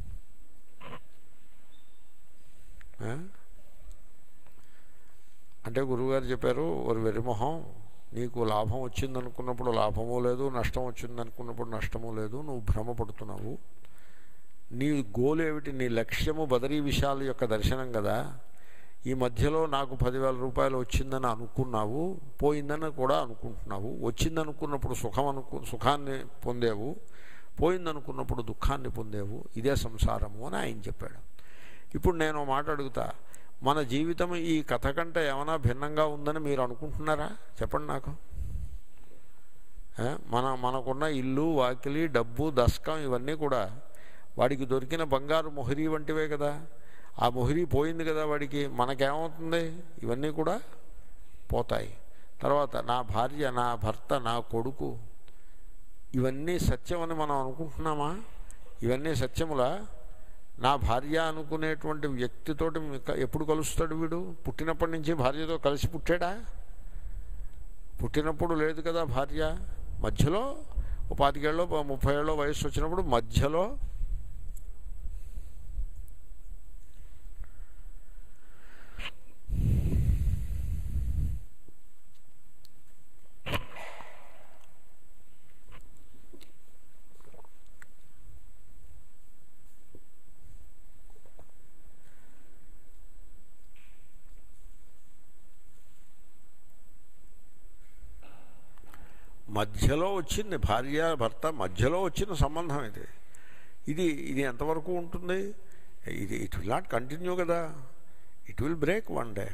అంటే గురువుగారు చెప్పారు, ఒక వెరిమొహం, నీకు లాభం వచ్చిందనుకున్నప్పుడు లాభము లేదు, నష్టం వచ్చిందనుకున్నప్పుడు నష్టము లేదు, నువ్వు భ్రమపడుతున్నావు. నీ గోల్ ఏమిటి, నీ లక్ష్యము బదరీ విశాల యొక్క దర్శనం కదా. ఈ మధ్యలో నాకు పదివేల రూపాయలు వచ్చిందని అనుకున్నావు, పోయిందని కూడా అనుకుంటున్నావు. వచ్చిందనుకున్నప్పుడు సుఖం అనుకు సుఖాన్ని పొందేవు, పోయిందనుకున్నప్పుడు దుఃఖాన్ని పొందేవు. ఇదే సంసారము అని ఆయన చెప్పాడు. ఇప్పుడు నేను మాట అడుగుతా, మన జీవితం ఈ కథ కంటే ఏమైనా భిన్నంగా ఉందని మీరు అనుకుంటున్నారా? చెప్పండి నాకు. మన మనకున్న ఇల్లు, వాకిలి, డబ్బు, దశకం ఇవన్నీ కూడా వాడికి దొరికిన బంగారు మొహరీ వంటివే కదా. ఆ మొహరీ పోయింది కదా వాడికి. మనకేమవుతుంది? ఇవన్నీ కూడా పోతాయి. తర్వాత నా భార్య, నా భర్త, నా కొడుకు, ఇవన్నీ సత్యం అని మనం అనుకుంటున్నామా? ఇవన్నీ సత్యములా? నా భార్య అనుకునేటువంటి వ్యక్తితోటి ఎప్పుడు కలుస్తాడు వీడు? పుట్టినప్పటి నుంచి భార్యతో కలిసి పుట్టాడా? పుట్టినప్పుడు లేదు కదా భార్య. మధ్యలో ఓ పాతికేళ్ళలో ముప్పై ఏళ్ళలో వయసు వచ్చినప్పుడు మధ్యలో మధ్యలో వచ్చింది భార్య భర్త మధ్యలో వచ్చిన సంబంధం ఇది. ఇది ఇది ఎంతవరకు ఉంటుంది? ఇది ఇట్ విల్ నాట్ కంటిన్యూ కదా. It will break one day.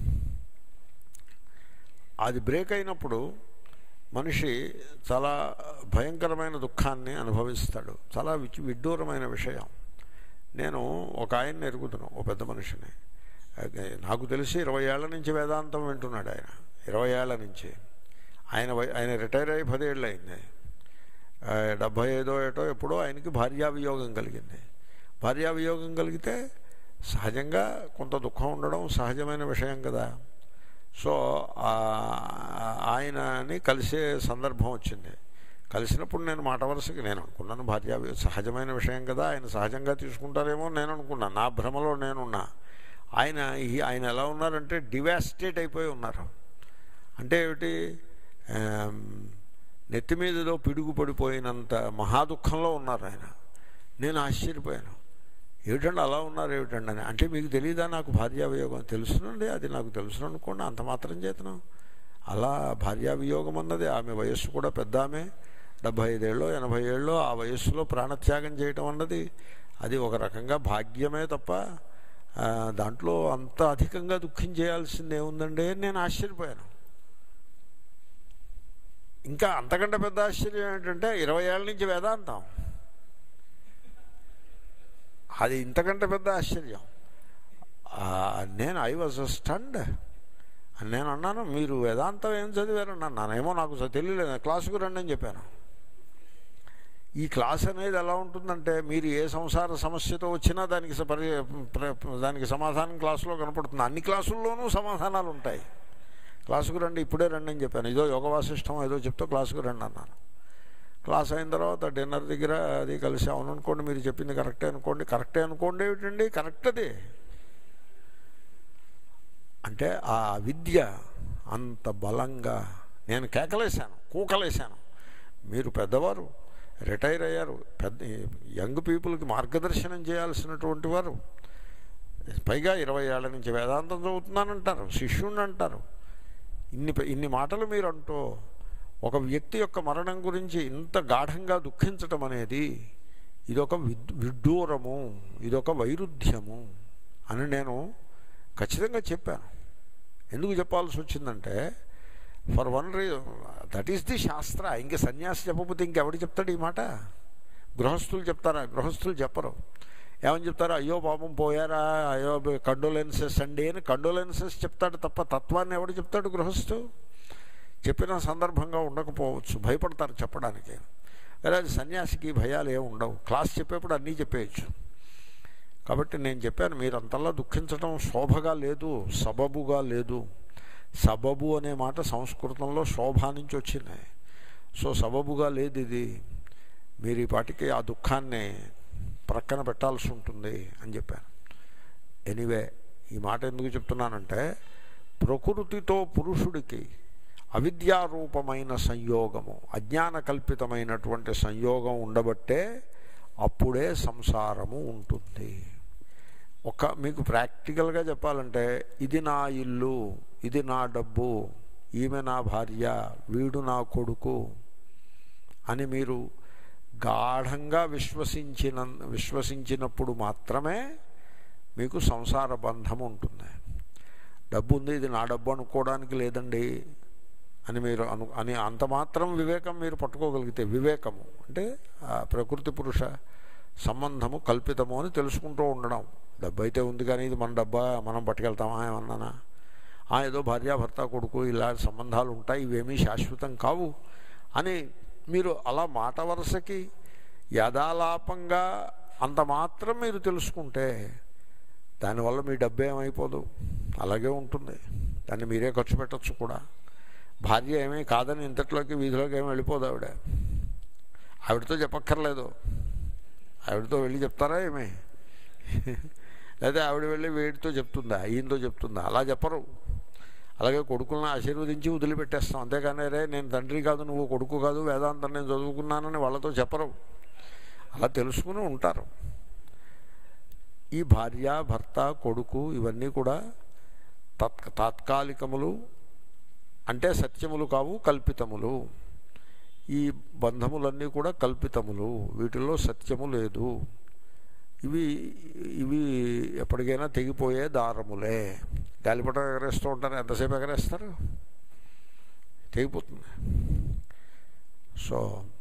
అది బ్రేక్ అయినప్పుడు మనిషి చాలా భయంకరమైన దుఃఖాన్ని అనుభవిస్తాడు. చాలా విడ్డూరమైన విషయం. నేను ఒక ఆయన్ని ఎరుగుతున్నాను, ఓ పెద్ద మనిషిని. నాకు తెలిసి ఇరవై ఏళ్ల నుంచి వేదాంతం వింటున్నాడు ఆయన. ఇరవై ఏళ్ల నుంచి ఆయన ఆయన రిటైర్ అయ్యి పదేళ్ళు అయింది. డెబ్భై ఐదో ఏటో ఎప్పుడో ఆయనకి భార్యావియోగం కలిగింది. భార్యావియోగం కలిగితే సహజంగా కొంత దుఃఖం ఉండడం సహజమైన విషయం కదా. సో ఆయనని కలిసే సందర్భం వచ్చింది. కలిసినప్పుడు నేను మాట వరుసకి నేను అనుకున్నాను భార్యా సహజమైన విషయం కదా, ఆయన సహజంగా తీసుకుంటారేమో నేను అనుకున్నాను. నా భ్రమలో నేనున్నా. ఆయన ఆయన ఎలా ఉన్నారంటే డివాస్టేట్ అయిపోయి ఉన్నారు. అంటే ఏమిటి, నెత్తి మీదలో పిడుగు పడిపోయినంత మహాదుఖంలో ఉన్నారు ఆయన. నేను ఆశ్చర్యపోయాను, ఏమిటండి అలా ఉన్నారు ఏమిటండి అని. అంటే మీకు తెలియదా నాకు భార్యావియోగం? తెలుసునండి, అది నాకు తెలుసును అనుకోండి, అంత మాత్రం చేతను. అలా భార్యావియోగం అన్నది, ఆమె వయస్సు కూడా పెద్ద, ఆమె డెబ్భై ఐదేళ్ళలో ఎనభై ఏళ్ళలో ఆ వయస్సులో ప్రాణత్యాగం చేయటం అన్నది అది ఒక రకంగా భాగ్యమే తప్ప దాంట్లో అంత అధికంగా దుఃఖించేయాల్సింది ఏముందండి అని నేను ఆశ్చర్యపోయాను. ఇంకా అంతకంటే పెద్ద ఆశ్చర్యం ఏంటంటే ఇరవై ఏళ్ళ నుంచి వేదాంతం, అది ఇంతకంటే పెద్ద ఆశ్చర్యం. నేను ఐ వాజ్ స్టన్డ్. నేను అన్నాను, మీరు వేదాంతం ఏం చదివారని అన్నాను. ఏమో నాకు తెలియలేదు, క్లాసుకు రండి అని చెప్పాను. ఈ క్లాస్ అనేది ఎలా ఉంటుందంటే, మీరు ఏ సంసార సమస్యతో వచ్చినా దానికి పరి దానికి సమాధానం క్లాసులో కనపడుతుంది. అన్ని క్లాసుల్లోనూ సమాధానాలు ఉంటాయి. క్లాసుకు రండి, ఇప్పుడే రండి అని చెప్పాను. ఏదో యోగ వాసిష్టం ఏదో చెప్తే క్లాసుకు రండి అన్నాను. క్లాస్ అయిన తర్వాత డిన్నర్ దగ్గర అది కలిసి అవును అనుకోండి, మీరు చెప్పింది కరెక్టే అనుకోండి. కరెక్టే అనుకోండి ఏమిటండి, కరెక్ట్ అది. అంటే ఆ విద్య అంత బలంగా నేను కేకలేశాను, కూకలేశాను. మీరు పెద్దవారు, రిటైర్ అయ్యారు, పెద్ద యంగ్ పీపుల్కి మార్గదర్శనం చేయాల్సినటువంటి వారు, పైగా ఇరవై ఏళ్ల నుంచి వేదాంతం చదువుతున్నానంటారు, శిష్యుణ్ణి అంటారు. ఇన్ని ఇన్ని మాటలు మీరు అంటూ ఒక వ్యక్తి యొక్క మరణం గురించి ఇంత గాఢంగా దుఃఖించటం అనేది ఇదొక విద్ విడ్డూరము, ఇదొక వైరుధ్యము అని నేను ఖచ్చితంగా చెప్పాను. ఎందుకు చెప్పాల్సి వచ్చిందంటే, for one reason, that is the shastra. ఇంక సన్యాసి చెప్పకపోతే ఇంకెవడు చెప్తాడు ఈ మాట? గృహస్థులు చెప్తారా? గృహస్థులు చెప్పరు. ఏమని చెప్తారు? అయ్యో పాపం పోయారా, అయ్యో కండోలెన్సెస్ అండి అని కండోలెన్సెస్ చెప్తాడు తప్ప తత్వాన్ని ఎవడు చెప్తాడు? గృహస్థు. చెప్పిన సందర్భంగా ఉండకపోవచ్చు, భయపడతారు చెప్పడానికి. అదే అది సన్యాసికి భయాలు ఏమి ఉండవు. క్లాస్ చెప్పేప్పుడు అన్నీ చెప్పేయచ్చు. కాబట్టి నేను చెప్పాను, మీరు అంతలా దుఃఖించడం శోభగా లేదు, సబబుగా లేదు. సబబు అనే మాట సంస్కృతంలో శోభ నుంచి వచ్చింది. సో సబబుగా లేదు ఇది, మీరు ఈ పాటికి ఆ దుఃఖాన్ని ప్రక్కన పెట్టాల్సి ఉంటుంది అని చెప్పాను. ఎనీవే, ఈ మాట ఎందుకు చెప్తున్నానంటే, ప్రకృతితో పురుషుడికి అవిద్యారూపమైన సంయోగము, అజ్ఞాన కల్పితమైనటువంటి సంయోగం ఉండబట్టే అప్పుడే సంసారము ఉంటుంది. ఒక మీకు ప్రాక్టికల్గా చెప్పాలంటే, ఇది నా ఇల్లు, ఇది నా డబ్బు, ఈమె నా భార్య, వీడు నా కొడుకు అని మీరు గాఢంగా విశ్వసించిన విశ్వసించినప్పుడు మాత్రమే మీకు సంసార బంధం ఉంటుంది. డబ్బు ఉంది, ఇది నా డబ్బు అనుకోవడానికి లేదండి అని మీరు అను అని అంత మాత్రం వివేకం మీరు పట్టుకోగలిగితే, వివేకము అంటే ప్రకృతి పురుష సంబంధము కల్పితము అని తెలుసుకుంటూ ఉండడం. డబ్బు అయితే ఉంది కానీ ఇది మన డబ్బా, మనం పట్టుకెళ్తామా ఏమన్నానా, ఏదో భార్యాభర్త కొడుకు ఇలాంటి సంబంధాలు ఉంటాయి, ఇవేమీ శాశ్వతం కావు అని మీరు అలా మాట వరుసకి యథాలాపంగా అంత మాత్రం మీరు తెలుసుకుంటే దానివల్ల మీ డబ్బు ఏమైపోదు, అలాగే ఉంటుంది. దాన్ని మీరే ఖర్చు పెట్టచ్చు కూడా. భార్య ఏమీ కాదని ఇంతట్లోకి వీధిలోకి ఏమి వెళ్ళిపోదు ఆవిడ. ఆవిడతో చెప్పక్కర్లేదు, ఆవిడతో వెళ్ళి చెప్తారా ఏమి, లేదా ఆవిడ వెళ్ళి వీడితో చెప్తుందా, ఈయనతో చెప్తుందా, అలా చెప్పరు. అలాగే కొడుకులను ఆశీర్వదించి వదిలిపెట్టేస్తాం, అంతేగాని రే నేను తండ్రి కాదు, నువ్వు కొడుకు కాదు, వేదాంతం నేను చదువుకున్నానని వాళ్ళతో చెప్పరు. అలా తెలుసుకుని ఉంటారు. ఈ భార్య భర్త కొడుకు ఇవన్నీ కూడా తత్ తాత్కాలికములు, అంటే సత్యములు కావు, కల్పితములు. ఈ బంధములన్నీ కూడా కల్పితములు, వీటిల్లో సత్యము లేదు. ఇవి ఇవి ఎప్పటికైనా తెగిపోయే దారములే. గాలిపటం ఎగరేస్తూ ఉంటారు, ఎంతసేపు ఎగరేస్తారు, తెగిపోతుంది. సో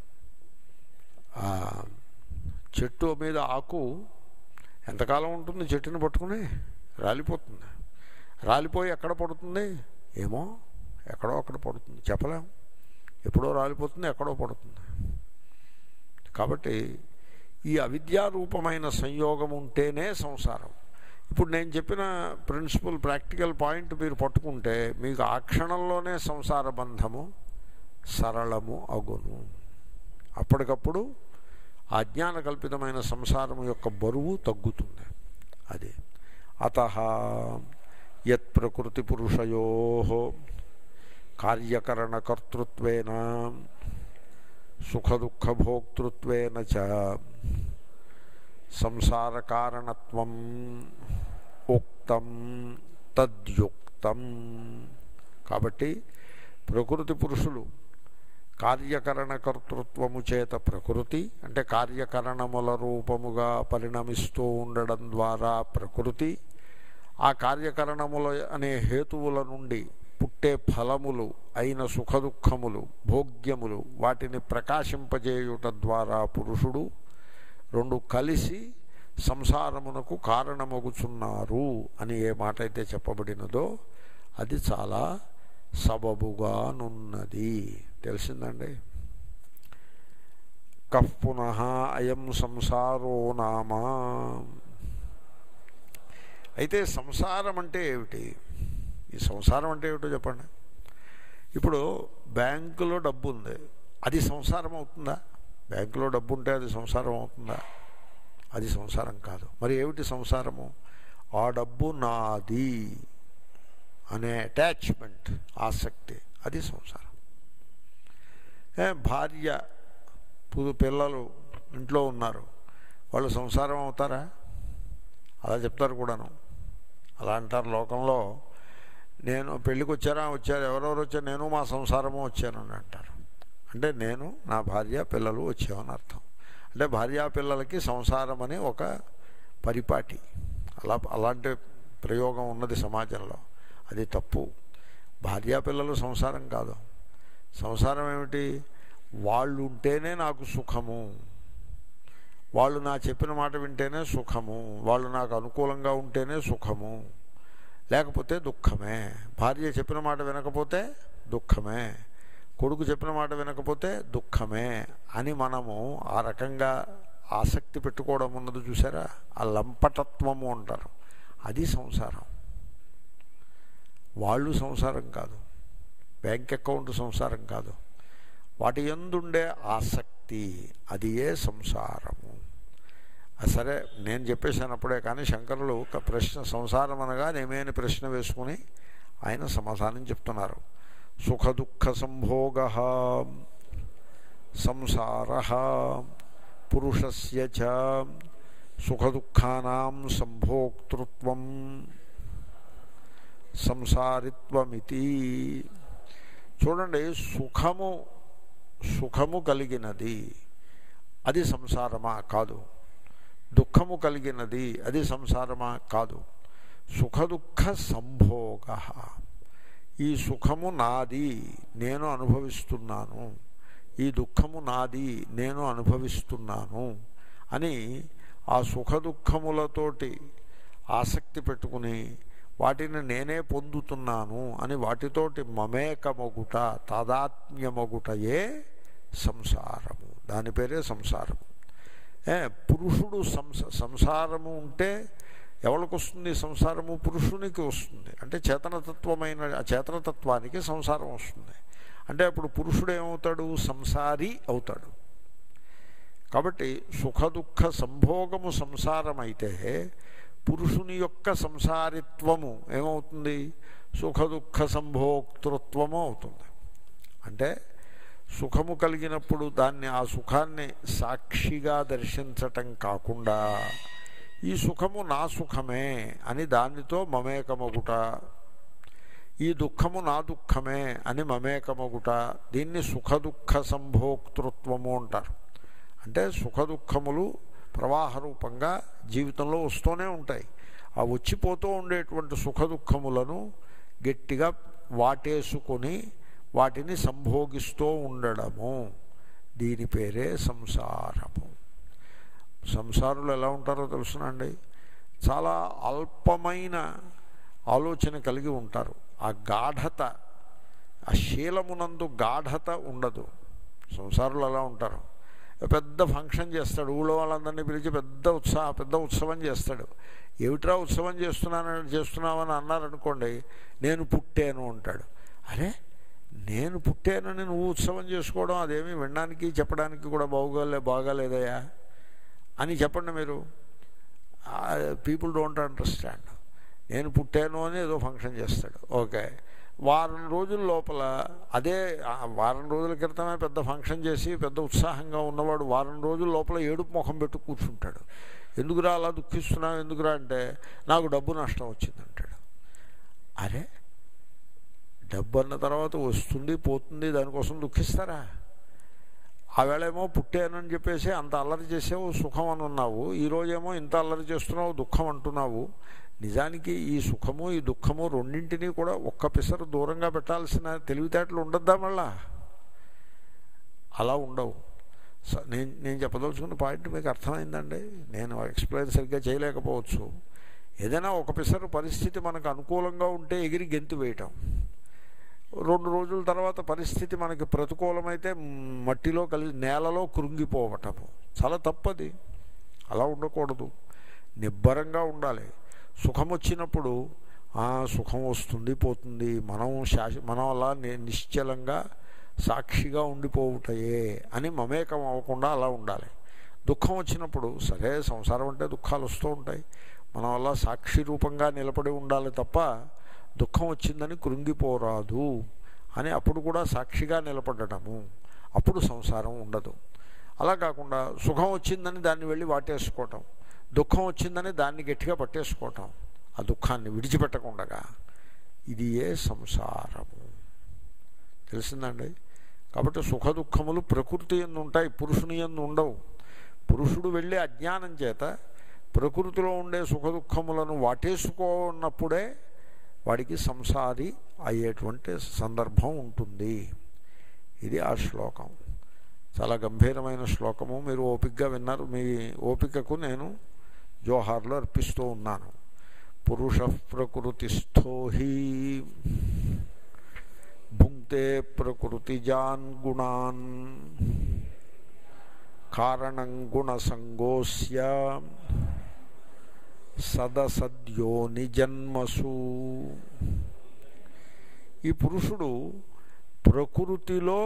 చెట్టు మీద ఆకు ఎంతకాలం ఉంటుంది, చెట్టుని పట్టుకుని రాలిపోతుంది. రాలిపోయి ఎక్కడ పడుతుంది ఏమో, ఎక్కడో అక్కడ పడుతుంది, చెప్పలేం. ఎప్పుడో రాలిపోతుంది, ఎక్కడో పడుతుంది. కాబట్టి ఈ అవిద్యారూపమైన సంయోగం ఉంటేనే సంసారం. ఇప్పుడు నేను చెప్పిన ప్రిన్సిపల్ ప్రాక్టికల్ పాయింట్ మీరు పట్టుకుంటే మీకు ఆ క్షణంలోనే సంసార బంధము సరళము అగును. అప్పటికప్పుడు ఆ జ్ఞాన కల్పితమైన సంసారం యొక్క బరువు తగ్గుతుంది. అది అతః యత్ ప్రకృతి పురుషయో కార్యకరణకర్తృత్వేన సుఖదుఃఖభోక్తృత్వేన చ సంసార కారణత్వం ఉక్తం తద్యుక్తం. కాబట్టి ప్రకృతి పురుషులు కార్యకరణకర్తృత్వము చేత, ప్రకృతి అంటే కార్యకరణముల రూపముగా పరిణమిస్తూ ఉండడం ద్వారా ప్రకృతి, ఆ కార్యకరణముల అనే హేతువుల నుండి పుట్టే ఫలములు అయిన సుఖదుఖములు, భోగ్యములు, వాటిని ప్రకాశింపజేయుట ద్వారా పురుషుడు రెండు కలిసి సంసారమునకు కారణమగుచున్నారు అని ఏ మాట అయితే చెప్పబడినదో అది చాలా సబబుగానున్నది. తెలిసిందండి. కః పునః అయం సంసారో నామా. అయితే సంసారం అంటే ఏమిటి, ఈ సంసారం అంటే ఏమిటో చెప్పండి. ఇప్పుడు బ్యాంకులో డబ్బు ఉంది, అది సంసారం అవుతుందా? బ్యాంకులో డబ్బు ఉంటే అది సంసారం అవుతుందా? అది సంసారం కాదు. మరి ఏమిటి సంసారము? ఆ డబ్బు నాది అనే అటాచ్మెంట్, ఆసక్తి, అది సంసారం. భార్య పిల్లలు ఇంట్లో ఉన్నారు, వాళ్ళు సంసారం అవుతారా? అలా చెప్తారు కూడాను. అలా అంటారు లోకంలో. నేను పెళ్ళికి వచ్చారా, వచ్చారు, ఎవరెవరు వచ్చారు, నేను మా సంసారము వచ్చానని అంటారు. అంటే నేను నా భార్య పిల్లలు వచ్చామని అర్థం. అంటే భార్యా పిల్లలకి సంసారం అని ఒక పరిపాటి, అలా అలాంటి ప్రయోగం ఉన్నది సమాజంలో. అది తప్పు. భార్యా పిల్లలు సంసారం కాదు. సంసారం ఏమిటి? వాళ్ళు ఉంటేనే నాకు సుఖము, వాళ్ళు నా చెప్పిన మాట వింటేనే సుఖము, వాళ్ళు నాకు అనుకూలంగా ఉంటేనే సుఖము, లేకపోతే దుఃఖమే. భార్య చెప్పిన మాట వినకపోతే దుఃఖమే, కొడుకు చెప్పిన మాట వినకపోతే దుఃఖమే అని మనము ఆ రకంగా ఆసక్తి పెట్టుకోవడం ఉన్నది చూసారా? ఆ లంపటత్వము అంటారు, అది సంసారం. వాళ్ళు సంసారం కాదు, బ్యాంక్ అకౌంట్ సంసారం కాదు, వాటి యందుండే ఆసక్తి అది ఏ సంసారము. సరే నేను చెప్పేసానప్పుడే, కానీ శంకరులు ఒక ప్రశ్న సంసారం అనగా నేమేని ప్రశ్న వేసుకుని ఆయన సమాధానం చెప్తున్నారు. సుఖ దుఃఖ సంభోగ సంసార పురుషస్య చ సుఖ దుఃఖానాం సంభోక్తృత్వం సంసారిత్వమితి. చూడండి, సుఖము సుఖము కలిగినది అది సంసారమా? కాదు. దుఃఖము కలిగినది అది సంసారమా? కాదు. సుఖ దుఃఖ సంభోగ, ఈ సుఖము నాది నేను అనుభవిస్తున్నాను, ఈ దుఃఖము నాది నేను అనుభవిస్తున్నాను అని ఆ సుఖ దుఃఖములతోటి ఆసక్తి పెట్టుకుని వాటిని నేనే పొందుతున్నాను అని వాటితోటి మమేకమగుట, తాదాత్మ్యమగుటయే సంసారము. దాని పేరే సంసారము. ఏ పురుషుడు సంస సంసారము ఉంటే ఎవరికి వస్తుంది సంసారము? పురుషునికి వస్తుంది. అంటే చేతనతత్వమైన ఆ చేతనతత్వానికి సంసారం వస్తుంది. అంటే అప్పుడు పురుషుడు ఏమవుతాడు? సంసారి అవుతాడు. కాబట్టి సుఖ దుఃఖ సంభోగము సంసారమైతే పురుషుని యొక్క సంసారిత్వము ఏమవుతుంది? సుఖ దుఃఖ సంభోక్తృత్వము అవుతుంది. అంటే సుఖము కలిగినప్పుడు దాన్ని, ఆ సుఖాన్ని సాక్షిగా దర్శించటం కాకుండా ఈ సుఖము నా సుఖమే అని దానితో మమేకమగుట, ఈ దుఃఖము నా దుఃఖమే అని మమేకమగుట, దీన్ని సుఖ దుఃఖ సంభోక్తృత్వము అంటారు. అంటే సుఖ దుఃఖములు ప్రవాహ రూపంగా జీవితంలో వస్తూనే ఉంటాయి. ఆ వచ్చిపోతూ ఉండేటువంటి సుఖ దుఃఖములను గట్టిగా వాటేసుకొని వాటిని సంభోగిస్తూ ఉండడము, దీని పేరే సంసారము. సంసారులు ఎలా ఉంటారో తెలుసునండి, చాలా అల్పమైన ఆలోచన కలిగి ఉంటారు. ఆ గాఢత, ఆ శీలమునందు గాఢత ఉండదు. సంసారులు ఎలా ఉంటారు? పెద్ద ఫంక్షన్ చేస్తాడు, ఊళ్ళో వాళ్ళందరినీ పిలిచి పెద్ద ఉత్సాహ పెద్ద ఉత్సవం చేస్తాడు. ఏమిట్రా ఉత్సవం చేస్తున్నానని చేస్తున్నామని అన్నారనుకోండి, నేను పుట్టాను అంటాడు. అరే, నేను పుట్టానని నువ్వు ఉత్సవం చేసుకోవడం అదేమీ వినడానికి చెప్పడానికి కూడా బాగోలే బాగాలేదయా అని చెప్పండి మీరు. People don't understand. నేను పుట్టాను అని ఏదో ఫంక్షన్ చేస్తాడు. ఓకే, వారం రోజుల లోపల అదే వారం రోజుల క్రితమే పెద్ద ఫంక్షన్ చేసి పెద్ద ఉత్సాహంగా ఉన్నవాడు వారం రోజుల లోపల ఏడుపు ముఖం పెట్టు కూర్చుంటాడు. ఎందుకురా అలా దుఃఖిస్తున్నావు? ఎందుకురా అంటే నాకు డబ్బు నష్టం వచ్చిందంటాడు. అరే, డబ్బు అన్న తర్వాత వస్తుంది పోతుంది, దానికోసం దుఃఖిస్తారా? ఆవేళేమో పుట్టానని చెప్పేసి అంత అల్లరి చేసావు, సుఖం అని ఉన్నావు. ఈరోజేమో ఇంత అల్లరి చేస్తున్నావు, దుఃఖం అంటున్నావు. నిజానికి ఈ సుఖము ఈ దుఃఖము రెండింటినీ కూడా ఒక్క పిసరు దూరంగా పెట్టాల్సిన తెలివితేటలు ఉండద్దా? మళ్ళా అలా ఉండవు. నేను నేను చెప్పదలుచుకున్న పాయింట్ మీకు అర్థమైందండి. నేను ఎక్స్ప్లెయిన్ సరిగ్గా చేయలేకపోవచ్చు. ఏదైనా ఒక పిసరు పరిస్థితి మనకు అనుకూలంగా ఉంటే ఎగిరి గెంతు వేయటం, రెండు రోజుల తర్వాత పరిస్థితి మనకి ప్రతికూలమైతే మట్టిలో కలిసి నేలలో కృంగిపోవటము చాలా తప్పది. అలా ఉండకూడదు, నిబ్బరంగా ఉండాలి. సుఖం వచ్చినప్పుడు సుఖం వస్తుంది పోతుంది, మనం శాశ మనం అలా నిశ్చలంగా సాక్షిగా ఉండిపోవుటయే అని మమేకం అవ్వకుండా అలా ఉండాలి. దుఃఖం వచ్చినప్పుడు సరే, సంసారం అంటే దుఃఖాలు వస్తూ ఉంటాయి, మనం అలా సాక్షి రూపంగా నిలబడి ఉండాలి తప్ప దుఃఖం వచ్చిందని కృంగిపోరాదు అని అప్పుడు కూడా సాక్షిగా నిలబడటము, అప్పుడు సంసారం ఉండదు. అలా కాకుండా సుఖం వచ్చిందని దాన్ని వెళ్ళి వాటేసుకోవటం, దుఃఖం వచ్చిందని దాన్ని గట్టిగా పట్టేసుకోవటం, ఆ దుఃఖాన్ని విడిచిపెట్టకుండా, ఇది ఏ సంసారము. తెలిసిందండి? కాబట్టి సుఖ దుఃఖములు ప్రకృతి యందు ఉంటాయి, పురుషుని యందు ఉండవు. పురుషుడు వెళ్ళే అజ్ఞానం చేత ప్రకృతిలో ఉండే సుఖ దుఃఖములను వాటేసుకోన్నప్పుడే వాడికి సంసారి అయ్యేటువంటి సందర్భం ఉంటుంది. ఇది ఆ శ్లోకం. చాలా గంభీరమైన శ్లోకము. మీరు ఓపికగా విన్నారు. మీ ఓపికకు నేను జోహార్లు అర్పిస్తూ ఉన్నాను. పురుష ప్రకృతిస్థో హి భుంక్తే ప్రకృతిజాన్ గుణాన్ కారణం గుణసంగోస్య సదసద్యోని జన్మసు ఈ పురుషుడు ప్రకృతిలో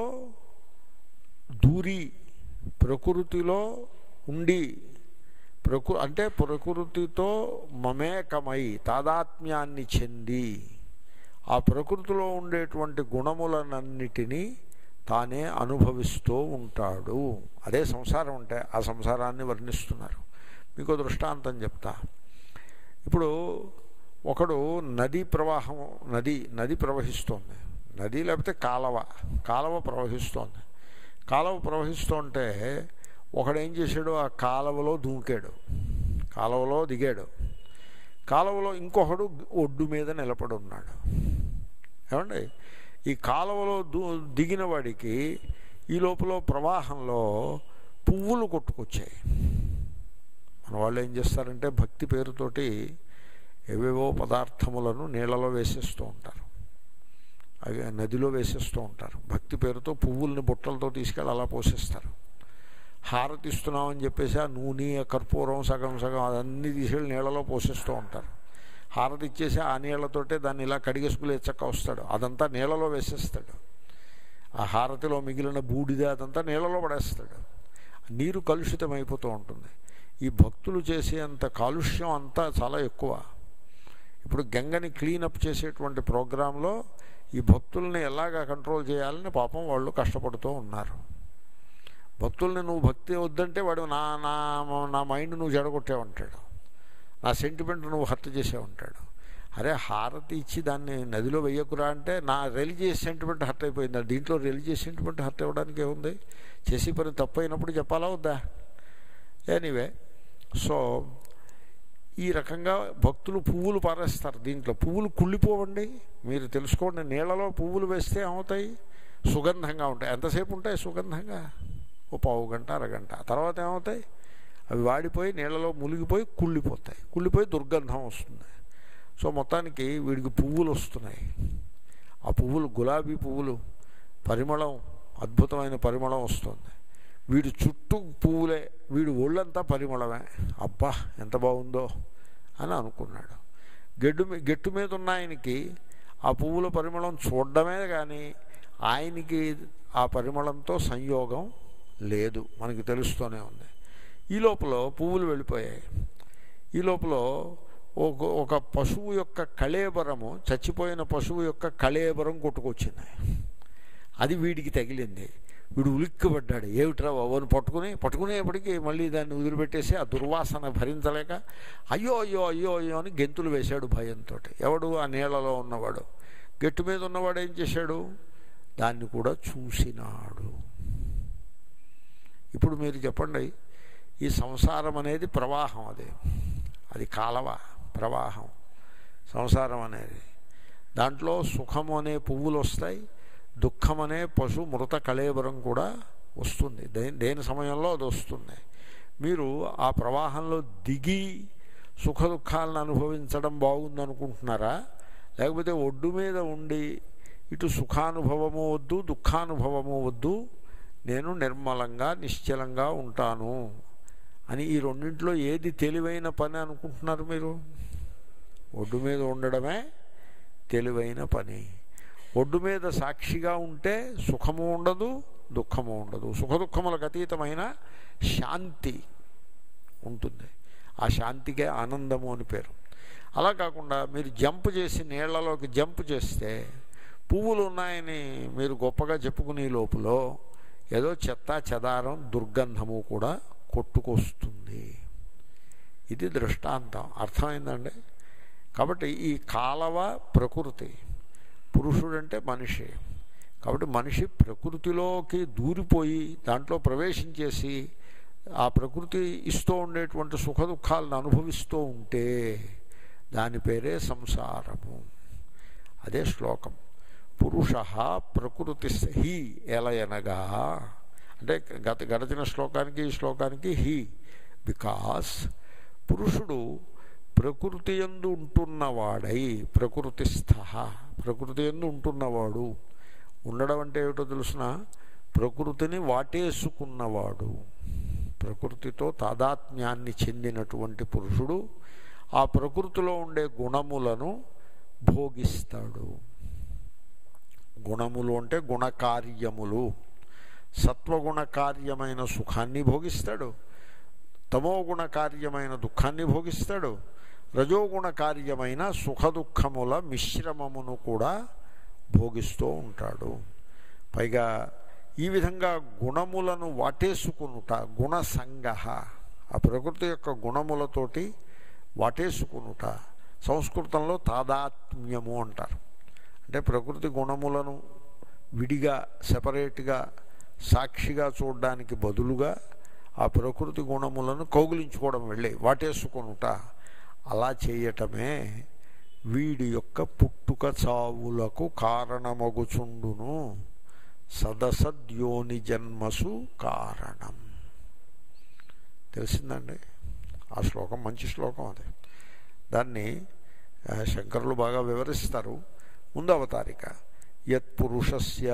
దూరి ప్రకృతిలో ఉండి ప్రకృ అంటే ప్రకృతితో మమేకమై తాదాత్మ్యాన్ని చెంది ఆ ప్రకృతిలో ఉండేటువంటి గుణములనన్నిటినీ తానే అనుభవిస్తూ ఉంటాడు. అదే సంసారం అంటే ఆ సంసారాన్ని వర్ణిస్తున్నారు. మీకు దృష్టాంతం చెప్తా. ఇప్పుడు ఒకడు నదీ ప్రవాహం నది నది ప్రవహిస్తోంది, నది లేకపోతే కాలవ కాలవ ప్రవహిస్తోంది. కాలవ ప్రవహిస్తుంటే ఒకడు ఏం చేశాడు, ఆ కాలవలో దూకాడు, కాలవలో దిగాడు. కాలవలో ఇంకొకడు ఒడ్డు మీద నిలబడి ఉన్నాడు. ఏమండి, ఈ కాలువలో దూ దిగిన వాడికి ఈ లోపల ప్రవాహంలో పువ్వులు కొట్టుకొచ్చాయి. మన వాళ్ళు ఏం చేస్తారంటే భక్తి పేరుతోటి ఏవేవో పదార్థములను నీళ్ళలో వేసేస్తూ ఉంటారు, అవి నదిలో వేసేస్తూ ఉంటారు. భక్తి పేరుతో పువ్వుల్ని బుట్టలతో తీసుకెళ్ళి అలా పోసేస్తారు. హారతి ఇస్తున్నామని చెప్పేసి ఆ నూనె కర్పూరం సగం సగం అదన్నీ తీసుకెళ్ళి నీళ్ళలో పోసేస్తూ ఉంటారు. హారతి ఇచ్చేసి ఆ నీళ్లతోటే దాన్ని ఇలా కడిగేసుకుని ఎచ్చక్క వస్తాడు, అదంతా నీళ్ళలో వేసేస్తాడు. ఆ హారతిలో మిగిలిన బూడిద అదంతా నీళ్ళలో పడేస్తాడు. నీరు కలుషితం అయిపోతూ ఉంటుంది. ఈ భక్తులు చేసేంత కాలుష్యం అంతా చాలా ఎక్కువ. ఇప్పుడు గంగని క్లీనప్ చేసేటువంటి ప్రోగ్రాంలో ఈ భక్తుల్ని ఎలాగా కంట్రోల్ చేయాలని పాపం వాళ్ళు కష్టపడుతూ ఉన్నారు. భక్తుల్ని నువ్వు భక్తి వద్దంటే వాడు నా నా నా మైండ్ నువ్వు జడగొట్టావంటాడు, నా సెంటిమెంట్ నువ్వు హర్ట్ చేసావంటాడు. అరే హారతి ఇచ్చి దాన్ని నదిలో వెయ్యకురా అంటే నా రిలీజియస్ సెంటిమెంట్ హర్ట్ అయిపోయింది. దీంట్లో రిలీజియస్ సెంటిమెంట్ హర్ట్ అవ్వడానికి ఏముంది? చేసి పని తప్పు అయినప్పుడు చెప్పాలా వద్దా? ఎనీవే, సో ఈ రకంగా భక్తులు పువ్వులు పారేస్తారు. దీంట్లో పువ్వులు కుళ్ళిపోవండి, మీరు తెలుసుకోండి. నీళ్ళలో పువ్వులు వేస్తే ఏమవుతాయి? సుగంధంగా ఉంటాయి. ఎంతసేపు ఉంటాయి సుగంధంగా? ఓ పావు గంట అరగంట. తర్వాత ఏమవుతాయి? అవి వాడిపోయి నీళ్ళలో మునిగిపోయి కుళ్ళిపోతాయి, కుళ్ళిపోయి దుర్గంధం వస్తుంది. సో మొత్తానికి వీడికి పువ్వులు వస్తున్నాయి. ఆ పువ్వులు గులాబీ పువ్వులు, పరిమళం, అద్భుతమైన పరిమళం వస్తుంది. వీడి చుట్టూ పువ్వులే, వీడి ఒళ్ళంతా పరిమళమే. అబ్బా ఎంత బాగుందో అని అనుకున్నాడు. గెడ్డు గెట్టు మీద ఉన్న ఆయనకి ఆ పువ్వుల పరిమళం చూడడమే కానీ ఆయనకి ఆ పరిమళంతో సంయోగం లేదు, మనకి తెలుస్తూనే ఉంది. ఈ లోపల పువ్వులు వెళ్ళిపోయాయి. ఈ లోపల ఒక ఒక పశువు యొక్క కళేబరము, చచ్చిపోయిన పశువు యొక్క కళేబరం కొట్టుకొచ్చింది. అది వీడికి తగిలింది. వీడు ఉలిక్కిపడ్డాడు. ఏమిట్రా బాబుని పట్టుకుని పట్టుకునేప్పటికీ మళ్ళీ దాన్ని వదిలిపెట్టేసి ఆ దుర్వాసన భరించలేక అయ్యో అయ్యో అయ్యో అయ్యో అని గెంతులు వేశాడు భయంతో. ఎవడు? ఆ నీళ్ళలో ఉన్నవాడు. గట్టు మీద ఉన్నవాడు ఏం చేశాడు? దాన్ని కూడా చూసినాడు. ఇప్పుడు మీరు చెప్పండి, ఈ సంసారం అనేది ప్రవాహం, అది అది కాలవ ప్రవాహం సంసారం అనేది. దాంట్లో సుఖము అనే పువ్వులు వస్తాయి, దుఃఖం అనే పశు మృత కళేబరం కూడా వస్తుంది. దే దేని సమయంలో అది వస్తుంది. మీరు ఆ ప్రవాహంలో దిగి సుఖ దుఃఖాలను అనుభవించడం బాగుందనుకుంటున్నారా? లేకపోతే ఒడ్డు మీద ఉండి ఇటు సుఖానుభవము వద్దు దుఃఖానుభవము వద్దు, నేను నిర్మలంగా నిశ్చలంగా ఉంటాను అని ఈ రెండింటిలో ఏది తెలివైన పని అనుకుంటున్నారు మీరు? ఒడ్డు మీద ఉండడమే తెలివైన పని. ఒడ్డు మీద సాక్షిగా ఉంటే సుఖము ఉండదు దుఃఖము ఉండదు, సుఖ దుఃఖములకు అతీతమైన శాంతి ఉంటుంది. ఆ శాంతికే ఆనందము అని పేరు. అలా కాకుండా మీరు జంప్ చేసి నీళ్లలోకి జంప్ చేస్తే పువ్వులు ఉన్నాయని మీరు గొప్పగా చెప్పుకునే లోపల ఏదో చెత్త చెదారం దుర్గంధము కూడా కొట్టుకొస్తుంది. ఇది దృష్టాంతం. అర్థమైందండి? కాబట్టి ఈ కాలవ ప్రకృతి, పురుషుడంటే మనిషి. కాబట్టి మనిషి ప్రకృతిలోకి దూరిపోయి దాంట్లో ప్రవేశించేసి ఆ ప్రకృతి ఇస్తూ ఉండేటువంటి సుఖ దుఃఖాలను అనుభవిస్తూ ఉంటే దాని పేరే సంసారము. అదే శ్లోకం. పురుష ప్రకృతి హి ఎలయనగా అంటే గత గడిచిన శ్లోకానికి ఈ శ్లోకానికి హి, బికాస్ పురుషుడు ప్రకృతి యందు ఉంటున్నవాడై, ప్రకృతిస్థ, ప్రకృతి యందు ఉంటున్నవాడు. ఉండడం అంటే ఏమిటో తెలుసిన? ప్రకృతిని వాటేసుకున్నవాడు, ప్రకృతితో తాదాత్మ్యాన్ని చెందినటువంటి పురుషుడు ఆ ప్రకృతిలో ఉండే గుణములను భోగిస్తాడు. గుణములు అంటే గుణకార్యములు. సత్వగుణ కార్యమైన సుఖాన్ని భోగిస్తాడు, తమోగుణ కార్యమైన దుఃఖాన్ని భోగిస్తాడు, రజోగుణ కార్యమైన సుఖ దుఃఖముల మిశ్రమమును కూడా భోగిస్తూ ఉంటాడు. పైగా ఈ విధంగా గుణములను వాటేసుకునుట గుణసంగ, ఆ ప్రకృతి యొక్క గుణములతోటి వాటేసుకునుట సంస్కృతంలో తాదాత్మ్యము అంటారు. అంటే ప్రకృతి గుణములను విడిగా సెపరేట్గా సాక్షిగా చూడడానికి బదులుగా ఆ ప్రకృతి గుణములను కౌగిలించుకోవడం, వెళ్ళి వాటేసుకొనుట, అలా చేయటమే వీడి యొక్క పుట్టుక చావులకు కారణమగుచుండును. సదసద్యోని జన్మసు కారణం. తెలిసిందండి? ఆ శ్లోకం మంచి శ్లోకం. అది దాన్ని శంకరులు బాగా వివరిస్తారు. ముందు అవతారిక యత్పురుషస్య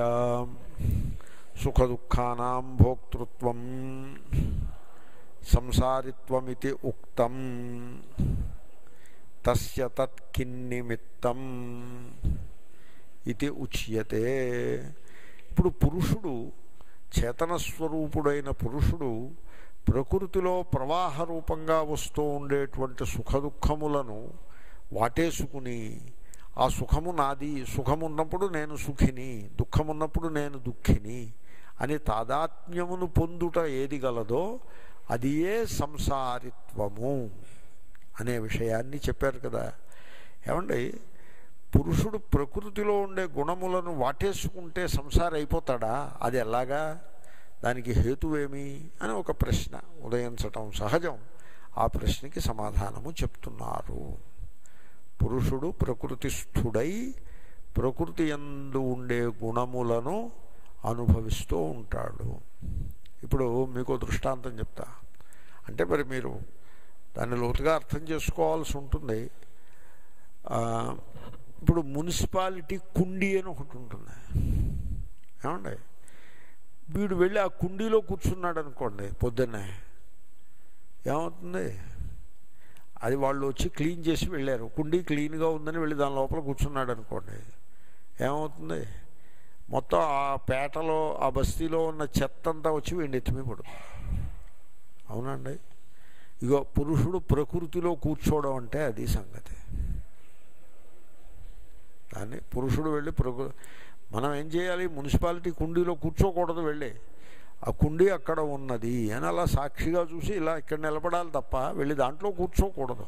సుఖదుఃఖానాం భోక్తృత్వం సంసారిత్వమితి ఉక్తం తస్య తత్కిన్నిమిత్తం ఇది ఉచ్యతే. ఇప్పుడు పురుషుడు, చేతనస్వరూపుడైన పురుషుడు ప్రకృతిలో ప్రవాహ రూపంగా వస్తూ ఉండేటువంటి సుఖదుఖములను వాటేసుకుని, ఆ సుఖము నాది, సుఖమున్నప్పుడు నేను సుఖిని, దుఃఖమున్నప్పుడు నేను దుఃఖిని అని తాదాత్మ్యమును పొందుట ఏది గలదో అది ఏ సంసారిత్వము అనే విషయాన్ని చెప్పారు కదా. ఏమండి, పురుషుడు ప్రకృతిలో ఉండే గుణములను వాటేసుకుంటే సంసారం అయిపోతాడా? అది ఎలాగా? దానికి హేతువేమి అని ఒక ప్రశ్న ఉదయించటం సహజం. ఆ ప్రశ్నకి సమాధానము చెప్తున్నారు. పురుషుడు ప్రకృతిస్థుడై ప్రకృతి యందు ఉండే గుణములను అనుభవిస్తూ ఉంటాడు. ఇప్పుడు మీకు దృష్టాంతం చెప్తా. అంటే మరి మీరు దాన్ని లోతుగా అర్థం చేసుకోవాల్సి ఉంటుంది. ఇప్పుడు మున్సిపాలిటీ కుండీ అని ఒకటి ఉంటుంది. ఏమండి, వీడు వెళ్ళి ఆ కుండీలో కూర్చున్నాడు అనుకోండి పొద్దున్నే, ఏమవుతుంది? అది వాళ్ళు వచ్చి క్లీన్ చేసి వెళ్ళారు, కుండీ క్లీన్గా ఉందని వెళ్ళి దాని లోపల కూర్చున్నాడు అనుకోండి, ఏమవుతుంది? మొత్తం ఆ పేటలో ఆ బస్తీలో ఉన్న చెత్త అంతా వచ్చి వీడిని ఎత్తిమీ పడుతుంది. అవునండి. ఇగో పురుషుడు ప్రకృతిలో కూర్చోవడం అంటే అది సంగతి. దాన్ని పురుషుడు వెళ్ళి ప్రకృతి, మనం ఏం చేయాలి? మున్సిపాలిటీ కుండీలో కూర్చోకూడదు, వెళ్ళి ఆ కుండీ అక్కడ ఉన్నది అని అలా సాక్షిగా చూసి ఇలా ఇక్కడ నిలబడాలి తప్ప వెళ్ళి దాంట్లో కూర్చోకూడదు.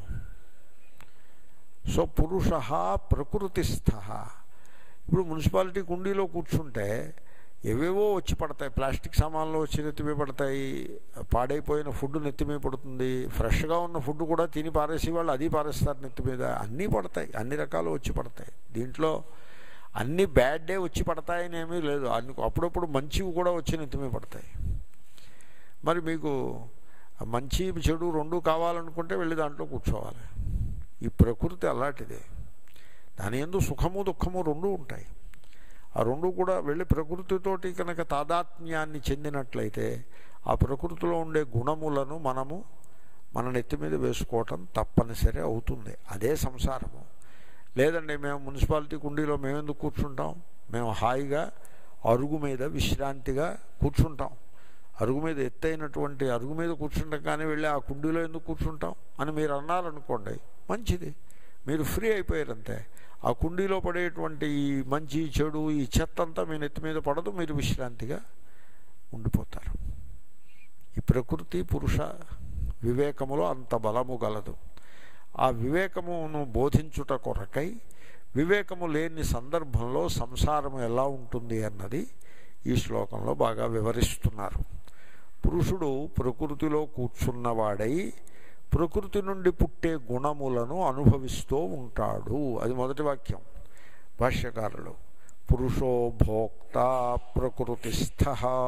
సో పురుష ప్రకృతిస్థ. ఇప్పుడు మున్సిపాలిటీ కుండీలో కూర్చుంటే ఏవేవో వచ్చి పడతాయి, ప్లాస్టిక్ సామాన్లు వచ్చి నెత్తిమీ పడతాయి, పాడైపోయిన ఫుడ్ నెత్తిమీ పడుతుంది, ఫ్రెష్గా ఉన్న ఫుడ్ కూడా తిని పారేసి వాళ్ళు అది పారేస్తారు నెత్తి మీద, అన్నీ పడతాయి, అన్ని రకాలు వచ్చి పడతాయి. దీంట్లో అన్ని బ్యాడ్ డే వచ్చి పడతాయని ఏమీ లేదు, అన్ని అప్పుడప్పుడు మంచివి కూడా వచ్చి నెత్తిమీ పడతాయి. మరి మీకు మంచి చెడు రెండు కావాలనుకుంటే వెళ్ళి దాంట్లో కూర్చోవాలి. ఈ ప్రకృతి అలాంటిదే. దాని యందు సుఖము దుఃఖము రెండు ఉంటాయి. ఆ రెండు కూడా వెళ్ళి ప్రకృతితోటి కనుక తాదాత్మ్యాన్ని చెందినట్లయితే ఆ ప్రకృతిలో ఉండే గుణములను మనము మన నెత్తి మీద వేసుకోవటం తప్పనిసరి అవుతుంది. అదే సంసారము. లేదండి మేము మున్సిపాలిటీ కుండీలో మేము ఎందుకు కూర్చుంటాం, మేము హాయిగా అరుగు మీద విశ్రాంతిగా కూర్చుంటాం, అరుగు మీద ఎత్తైనటువంటి అరుగు మీద కూర్చుంటాం, కానీ వెళ్ళి ఆ కుండీలో ఎందుకు కూర్చుంటాం అని మీరు అన్నారనుకోండి, మంచిది, మీరు ఫ్రీ అయిపోయారంతే. ఆ కుండీలో పడేటువంటి ఈ మంచి చెడు ఈ చెత్త అంతా మీ నెత్తి మీద పడదు, మీరు విశ్రాంతిగా ఉండిపోతారు. ఈ ప్రకృతి పురుష వివేకములో అంత బలము గలదు. ఆ వివేకమును బోధించుట కొరకై వివేకము లేని సందర్భంలో సంసారము ఎలా ఉంటుంది అన్నది ఈ శ్లోకంలో బాగా వివరిస్తున్నారు. పురుషుడు ప్రకృతిలో కూర్చున్నవాడై ప్రకృతి నుండి పుట్టే గుణములను అనుభవిస్తూ ఉంటాడు. అది మొదటి వాక్యం. భాష్యకారులు పురుషో భోక్త ప్రకృతిస్థ.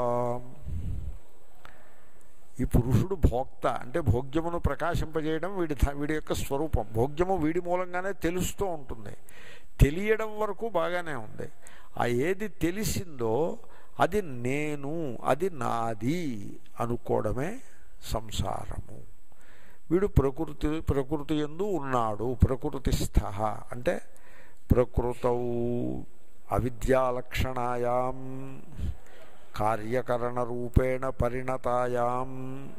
ఈ పురుషుడు భోక్త అంటే భోగ్యమును ప్రకాశింపజేయడం వీడి వీడి యొక్క స్వరూపం. భోగ్యము వీడి మూలంగానే తెలుస్తూ ఉంటుంది. తెలియడం వరకు బాగానే ఉంది. ఆ ఏది తెలిసిందో అది నేను, అది నాది అనుకోవడమే సంసారము. వీడు ప్రకృతి ప్రకృతి యందు ఉన్నాడు. ప్రకృతిస్థ అంటే ప్రకృతౌ అవిద్యాలక్షణాయాం కార్యకరణరూపేణ పరిణతాయాం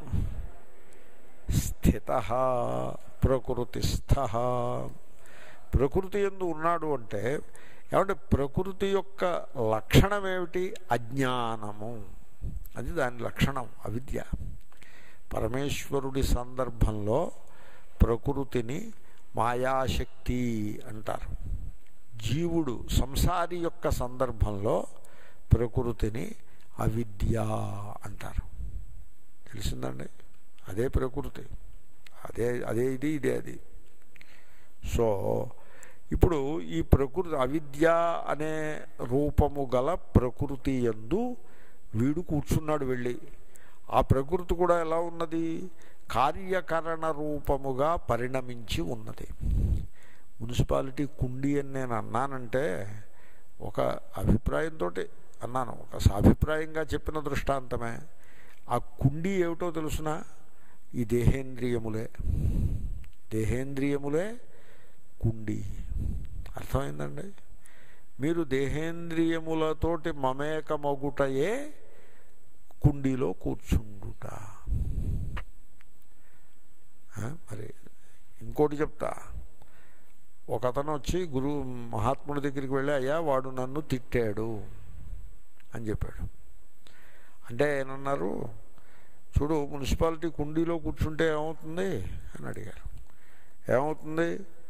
స్థితః ప్రకృతిస్థః. ప్రకృతి యందు ఉన్నాడు అంటే ఏమంటే ప్రకృతి యొక్క లక్షణం ఏమిటి? అజ్ఞానము. అది దాని లక్షణం, అవిద్య. పరమేశ్వరుడి సందర్భంలో ప్రకృతిని మాయాశక్తి అంటారు. జీవుడు సంసారి యొక్క సందర్భంలో ప్రకృతిని అవిద్య అంటారు. తెలిసిందండి? అదే ప్రకృతి, అదే అదే ఇది ఇదే అది. సో ఇప్పుడు ఈ ప్రకృతి అవిద్య అనే రూపము గల ప్రకృతి యందు వీడు కూర్చున్నాడు వెళ్ళి. ఆ ప్రకృతి కూడా ఎలా ఉన్నది? కార్యకరణ రూపముగా పరిణమించి ఉన్నది. మున్సిపాలిటీ కుండీ అని నేను అన్నానంటే ఒక అభిప్రాయంతో అన్నాను, ఒక సాభిప్రాయంగా చెప్పిన దృష్టాంతమే. ఆ కుండీ ఏమిటో తెలుసునా? ఈ దేహేంద్రియములే. దేహేంద్రియములే కుండీ. అర్థమైందండి? మీరు దేహేంద్రియములతోటి మమేకమగుటయే కుండీలో కూర్చుండుట. మరి ఇంకోటి చెప్తా. ఒక అతను వచ్చి గురు మహాత్ముడి దగ్గరికి వెళ్ళి, అయ్యా వాడు నన్ను తిట్టాడు అని చెప్పాడు. అంటే ఏమన్నారు? చూడు, మున్సిపాలిటీ కుండీలో కూర్చుంటే ఏమవుతుంది అని అడిగారు. ఏమవుతుంది?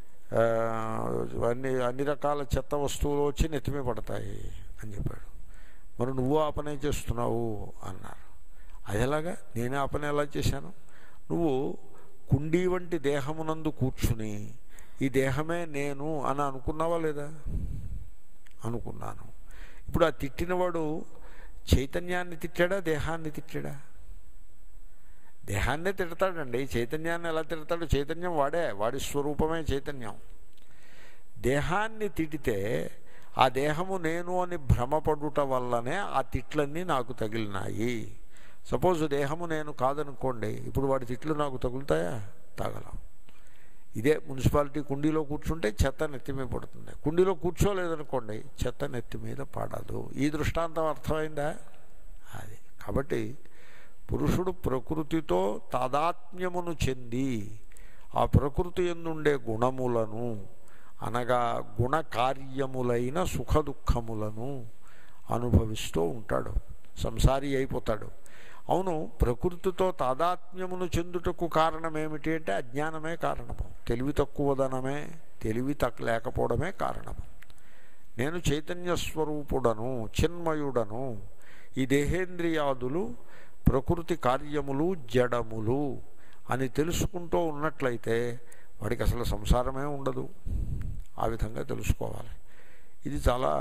అన్ని అన్ని రకాల చెత్త వస్తువులు వచ్చి నెత్తిమే పడతాయి అని చెప్పాడు. మరి నువ్వు ఆ పనే చేస్తున్నావు అన్నారు. అది ఎలాగా? నేనే ఆ పని ఎలా చేశాను? నువ్వు కుండీ వంటి దేహమునందు కూర్చుని ఈ దేహమే నేను అని అనుకున్నావా లేదా? అనుకున్నాను. ఇప్పుడు ఆ తిట్టినవాడు చైతన్యాన్ని తిట్టాడా, దేహాన్ని తిట్టాడా? దేహాన్నే తిడతాడండి. చైతన్యాన్ని ఎలా తిడతాడు? చైతన్యం వాడే, వాడి స్వరూపమే చైతన్యం. దేహాన్ని తిడితే ఆ దేహము నేను అని భ్రమపడుట వల్లనే ఆ తిట్లన్నీ నాకు తగిలినాయి. సపోజ్ దేహము నేను కాదనుకోండి, ఇప్పుడు వాడి తిట్లు నాకు తగులుతాయా? తగలం. ఇదే మున్సిపాలిటీ కుండీలో కూర్చుంటే చెత్త నెత్తి మీద పడుతుంది. కుండీలో కూర్చోలేదనుకోండి, చెత్త నెత్తి మీద పడదు. ఈ దృష్టాంతం అర్థమైందా? అది కాబట్టి పురుషుడు ప్రకృతితో తాదాత్మ్యమును చెంది ఆ ప్రకృతి యందుండే గుణములను అనగా గుణకార్యములైన సుఖ దుఃఖములను అనుభవిస్తూ ఉంటాడు, సంసారి అయిపోతాడు. అవును, ప్రకృతితో తాదాత్మ్యమును చెందుటకు కారణం ఏమిటి అంటే అజ్ఞానమే కారణము. తెలివి తక్కువదనమే, తెలివి తక్కువ లేకపోవడమే కారణము. నేను చైతన్య స్వరూపుడను, చిన్మయుడను. ఈ దేహేంద్రియాదులు ప్రకృతి కార్యములు జడములు అని తెలుసుకుంటూ ఉన్నట్లయితే వాడికి అసలు సంసారమే ఉండదు. ఆ విధంగా తెలుసుకోవాలి. ఇది చాలా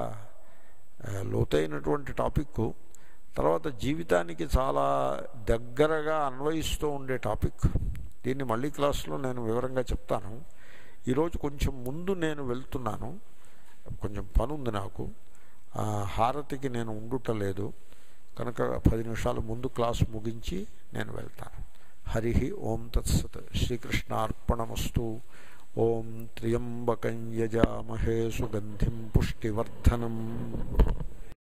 లోతైనటువంటి టాపిక్. తర్వాత జీవితానికి చాలా దగ్గరగా అన్వయిస్తూ ఉండే టాపిక్. దీన్ని మళ్ళీ క్లాస్లో నేను వివరంగా చెప్తాను. ఈరోజు కొంచెం ముందు నేను వెళ్తున్నాను, కొంచెం పని ఉంది నాకు. హారతికి నేను ఉండుటలేదు కనుక పది నిమిషాల ముందు క్లాస్ ముగించి నేను వెళ్తాను. హరి ఓం తత్సత్. శ్రీకృష్ణార్పణమస్తు. ఓం త్ర్యంబకం యజామహే సుగంధిం పుష్టివర్ధనం.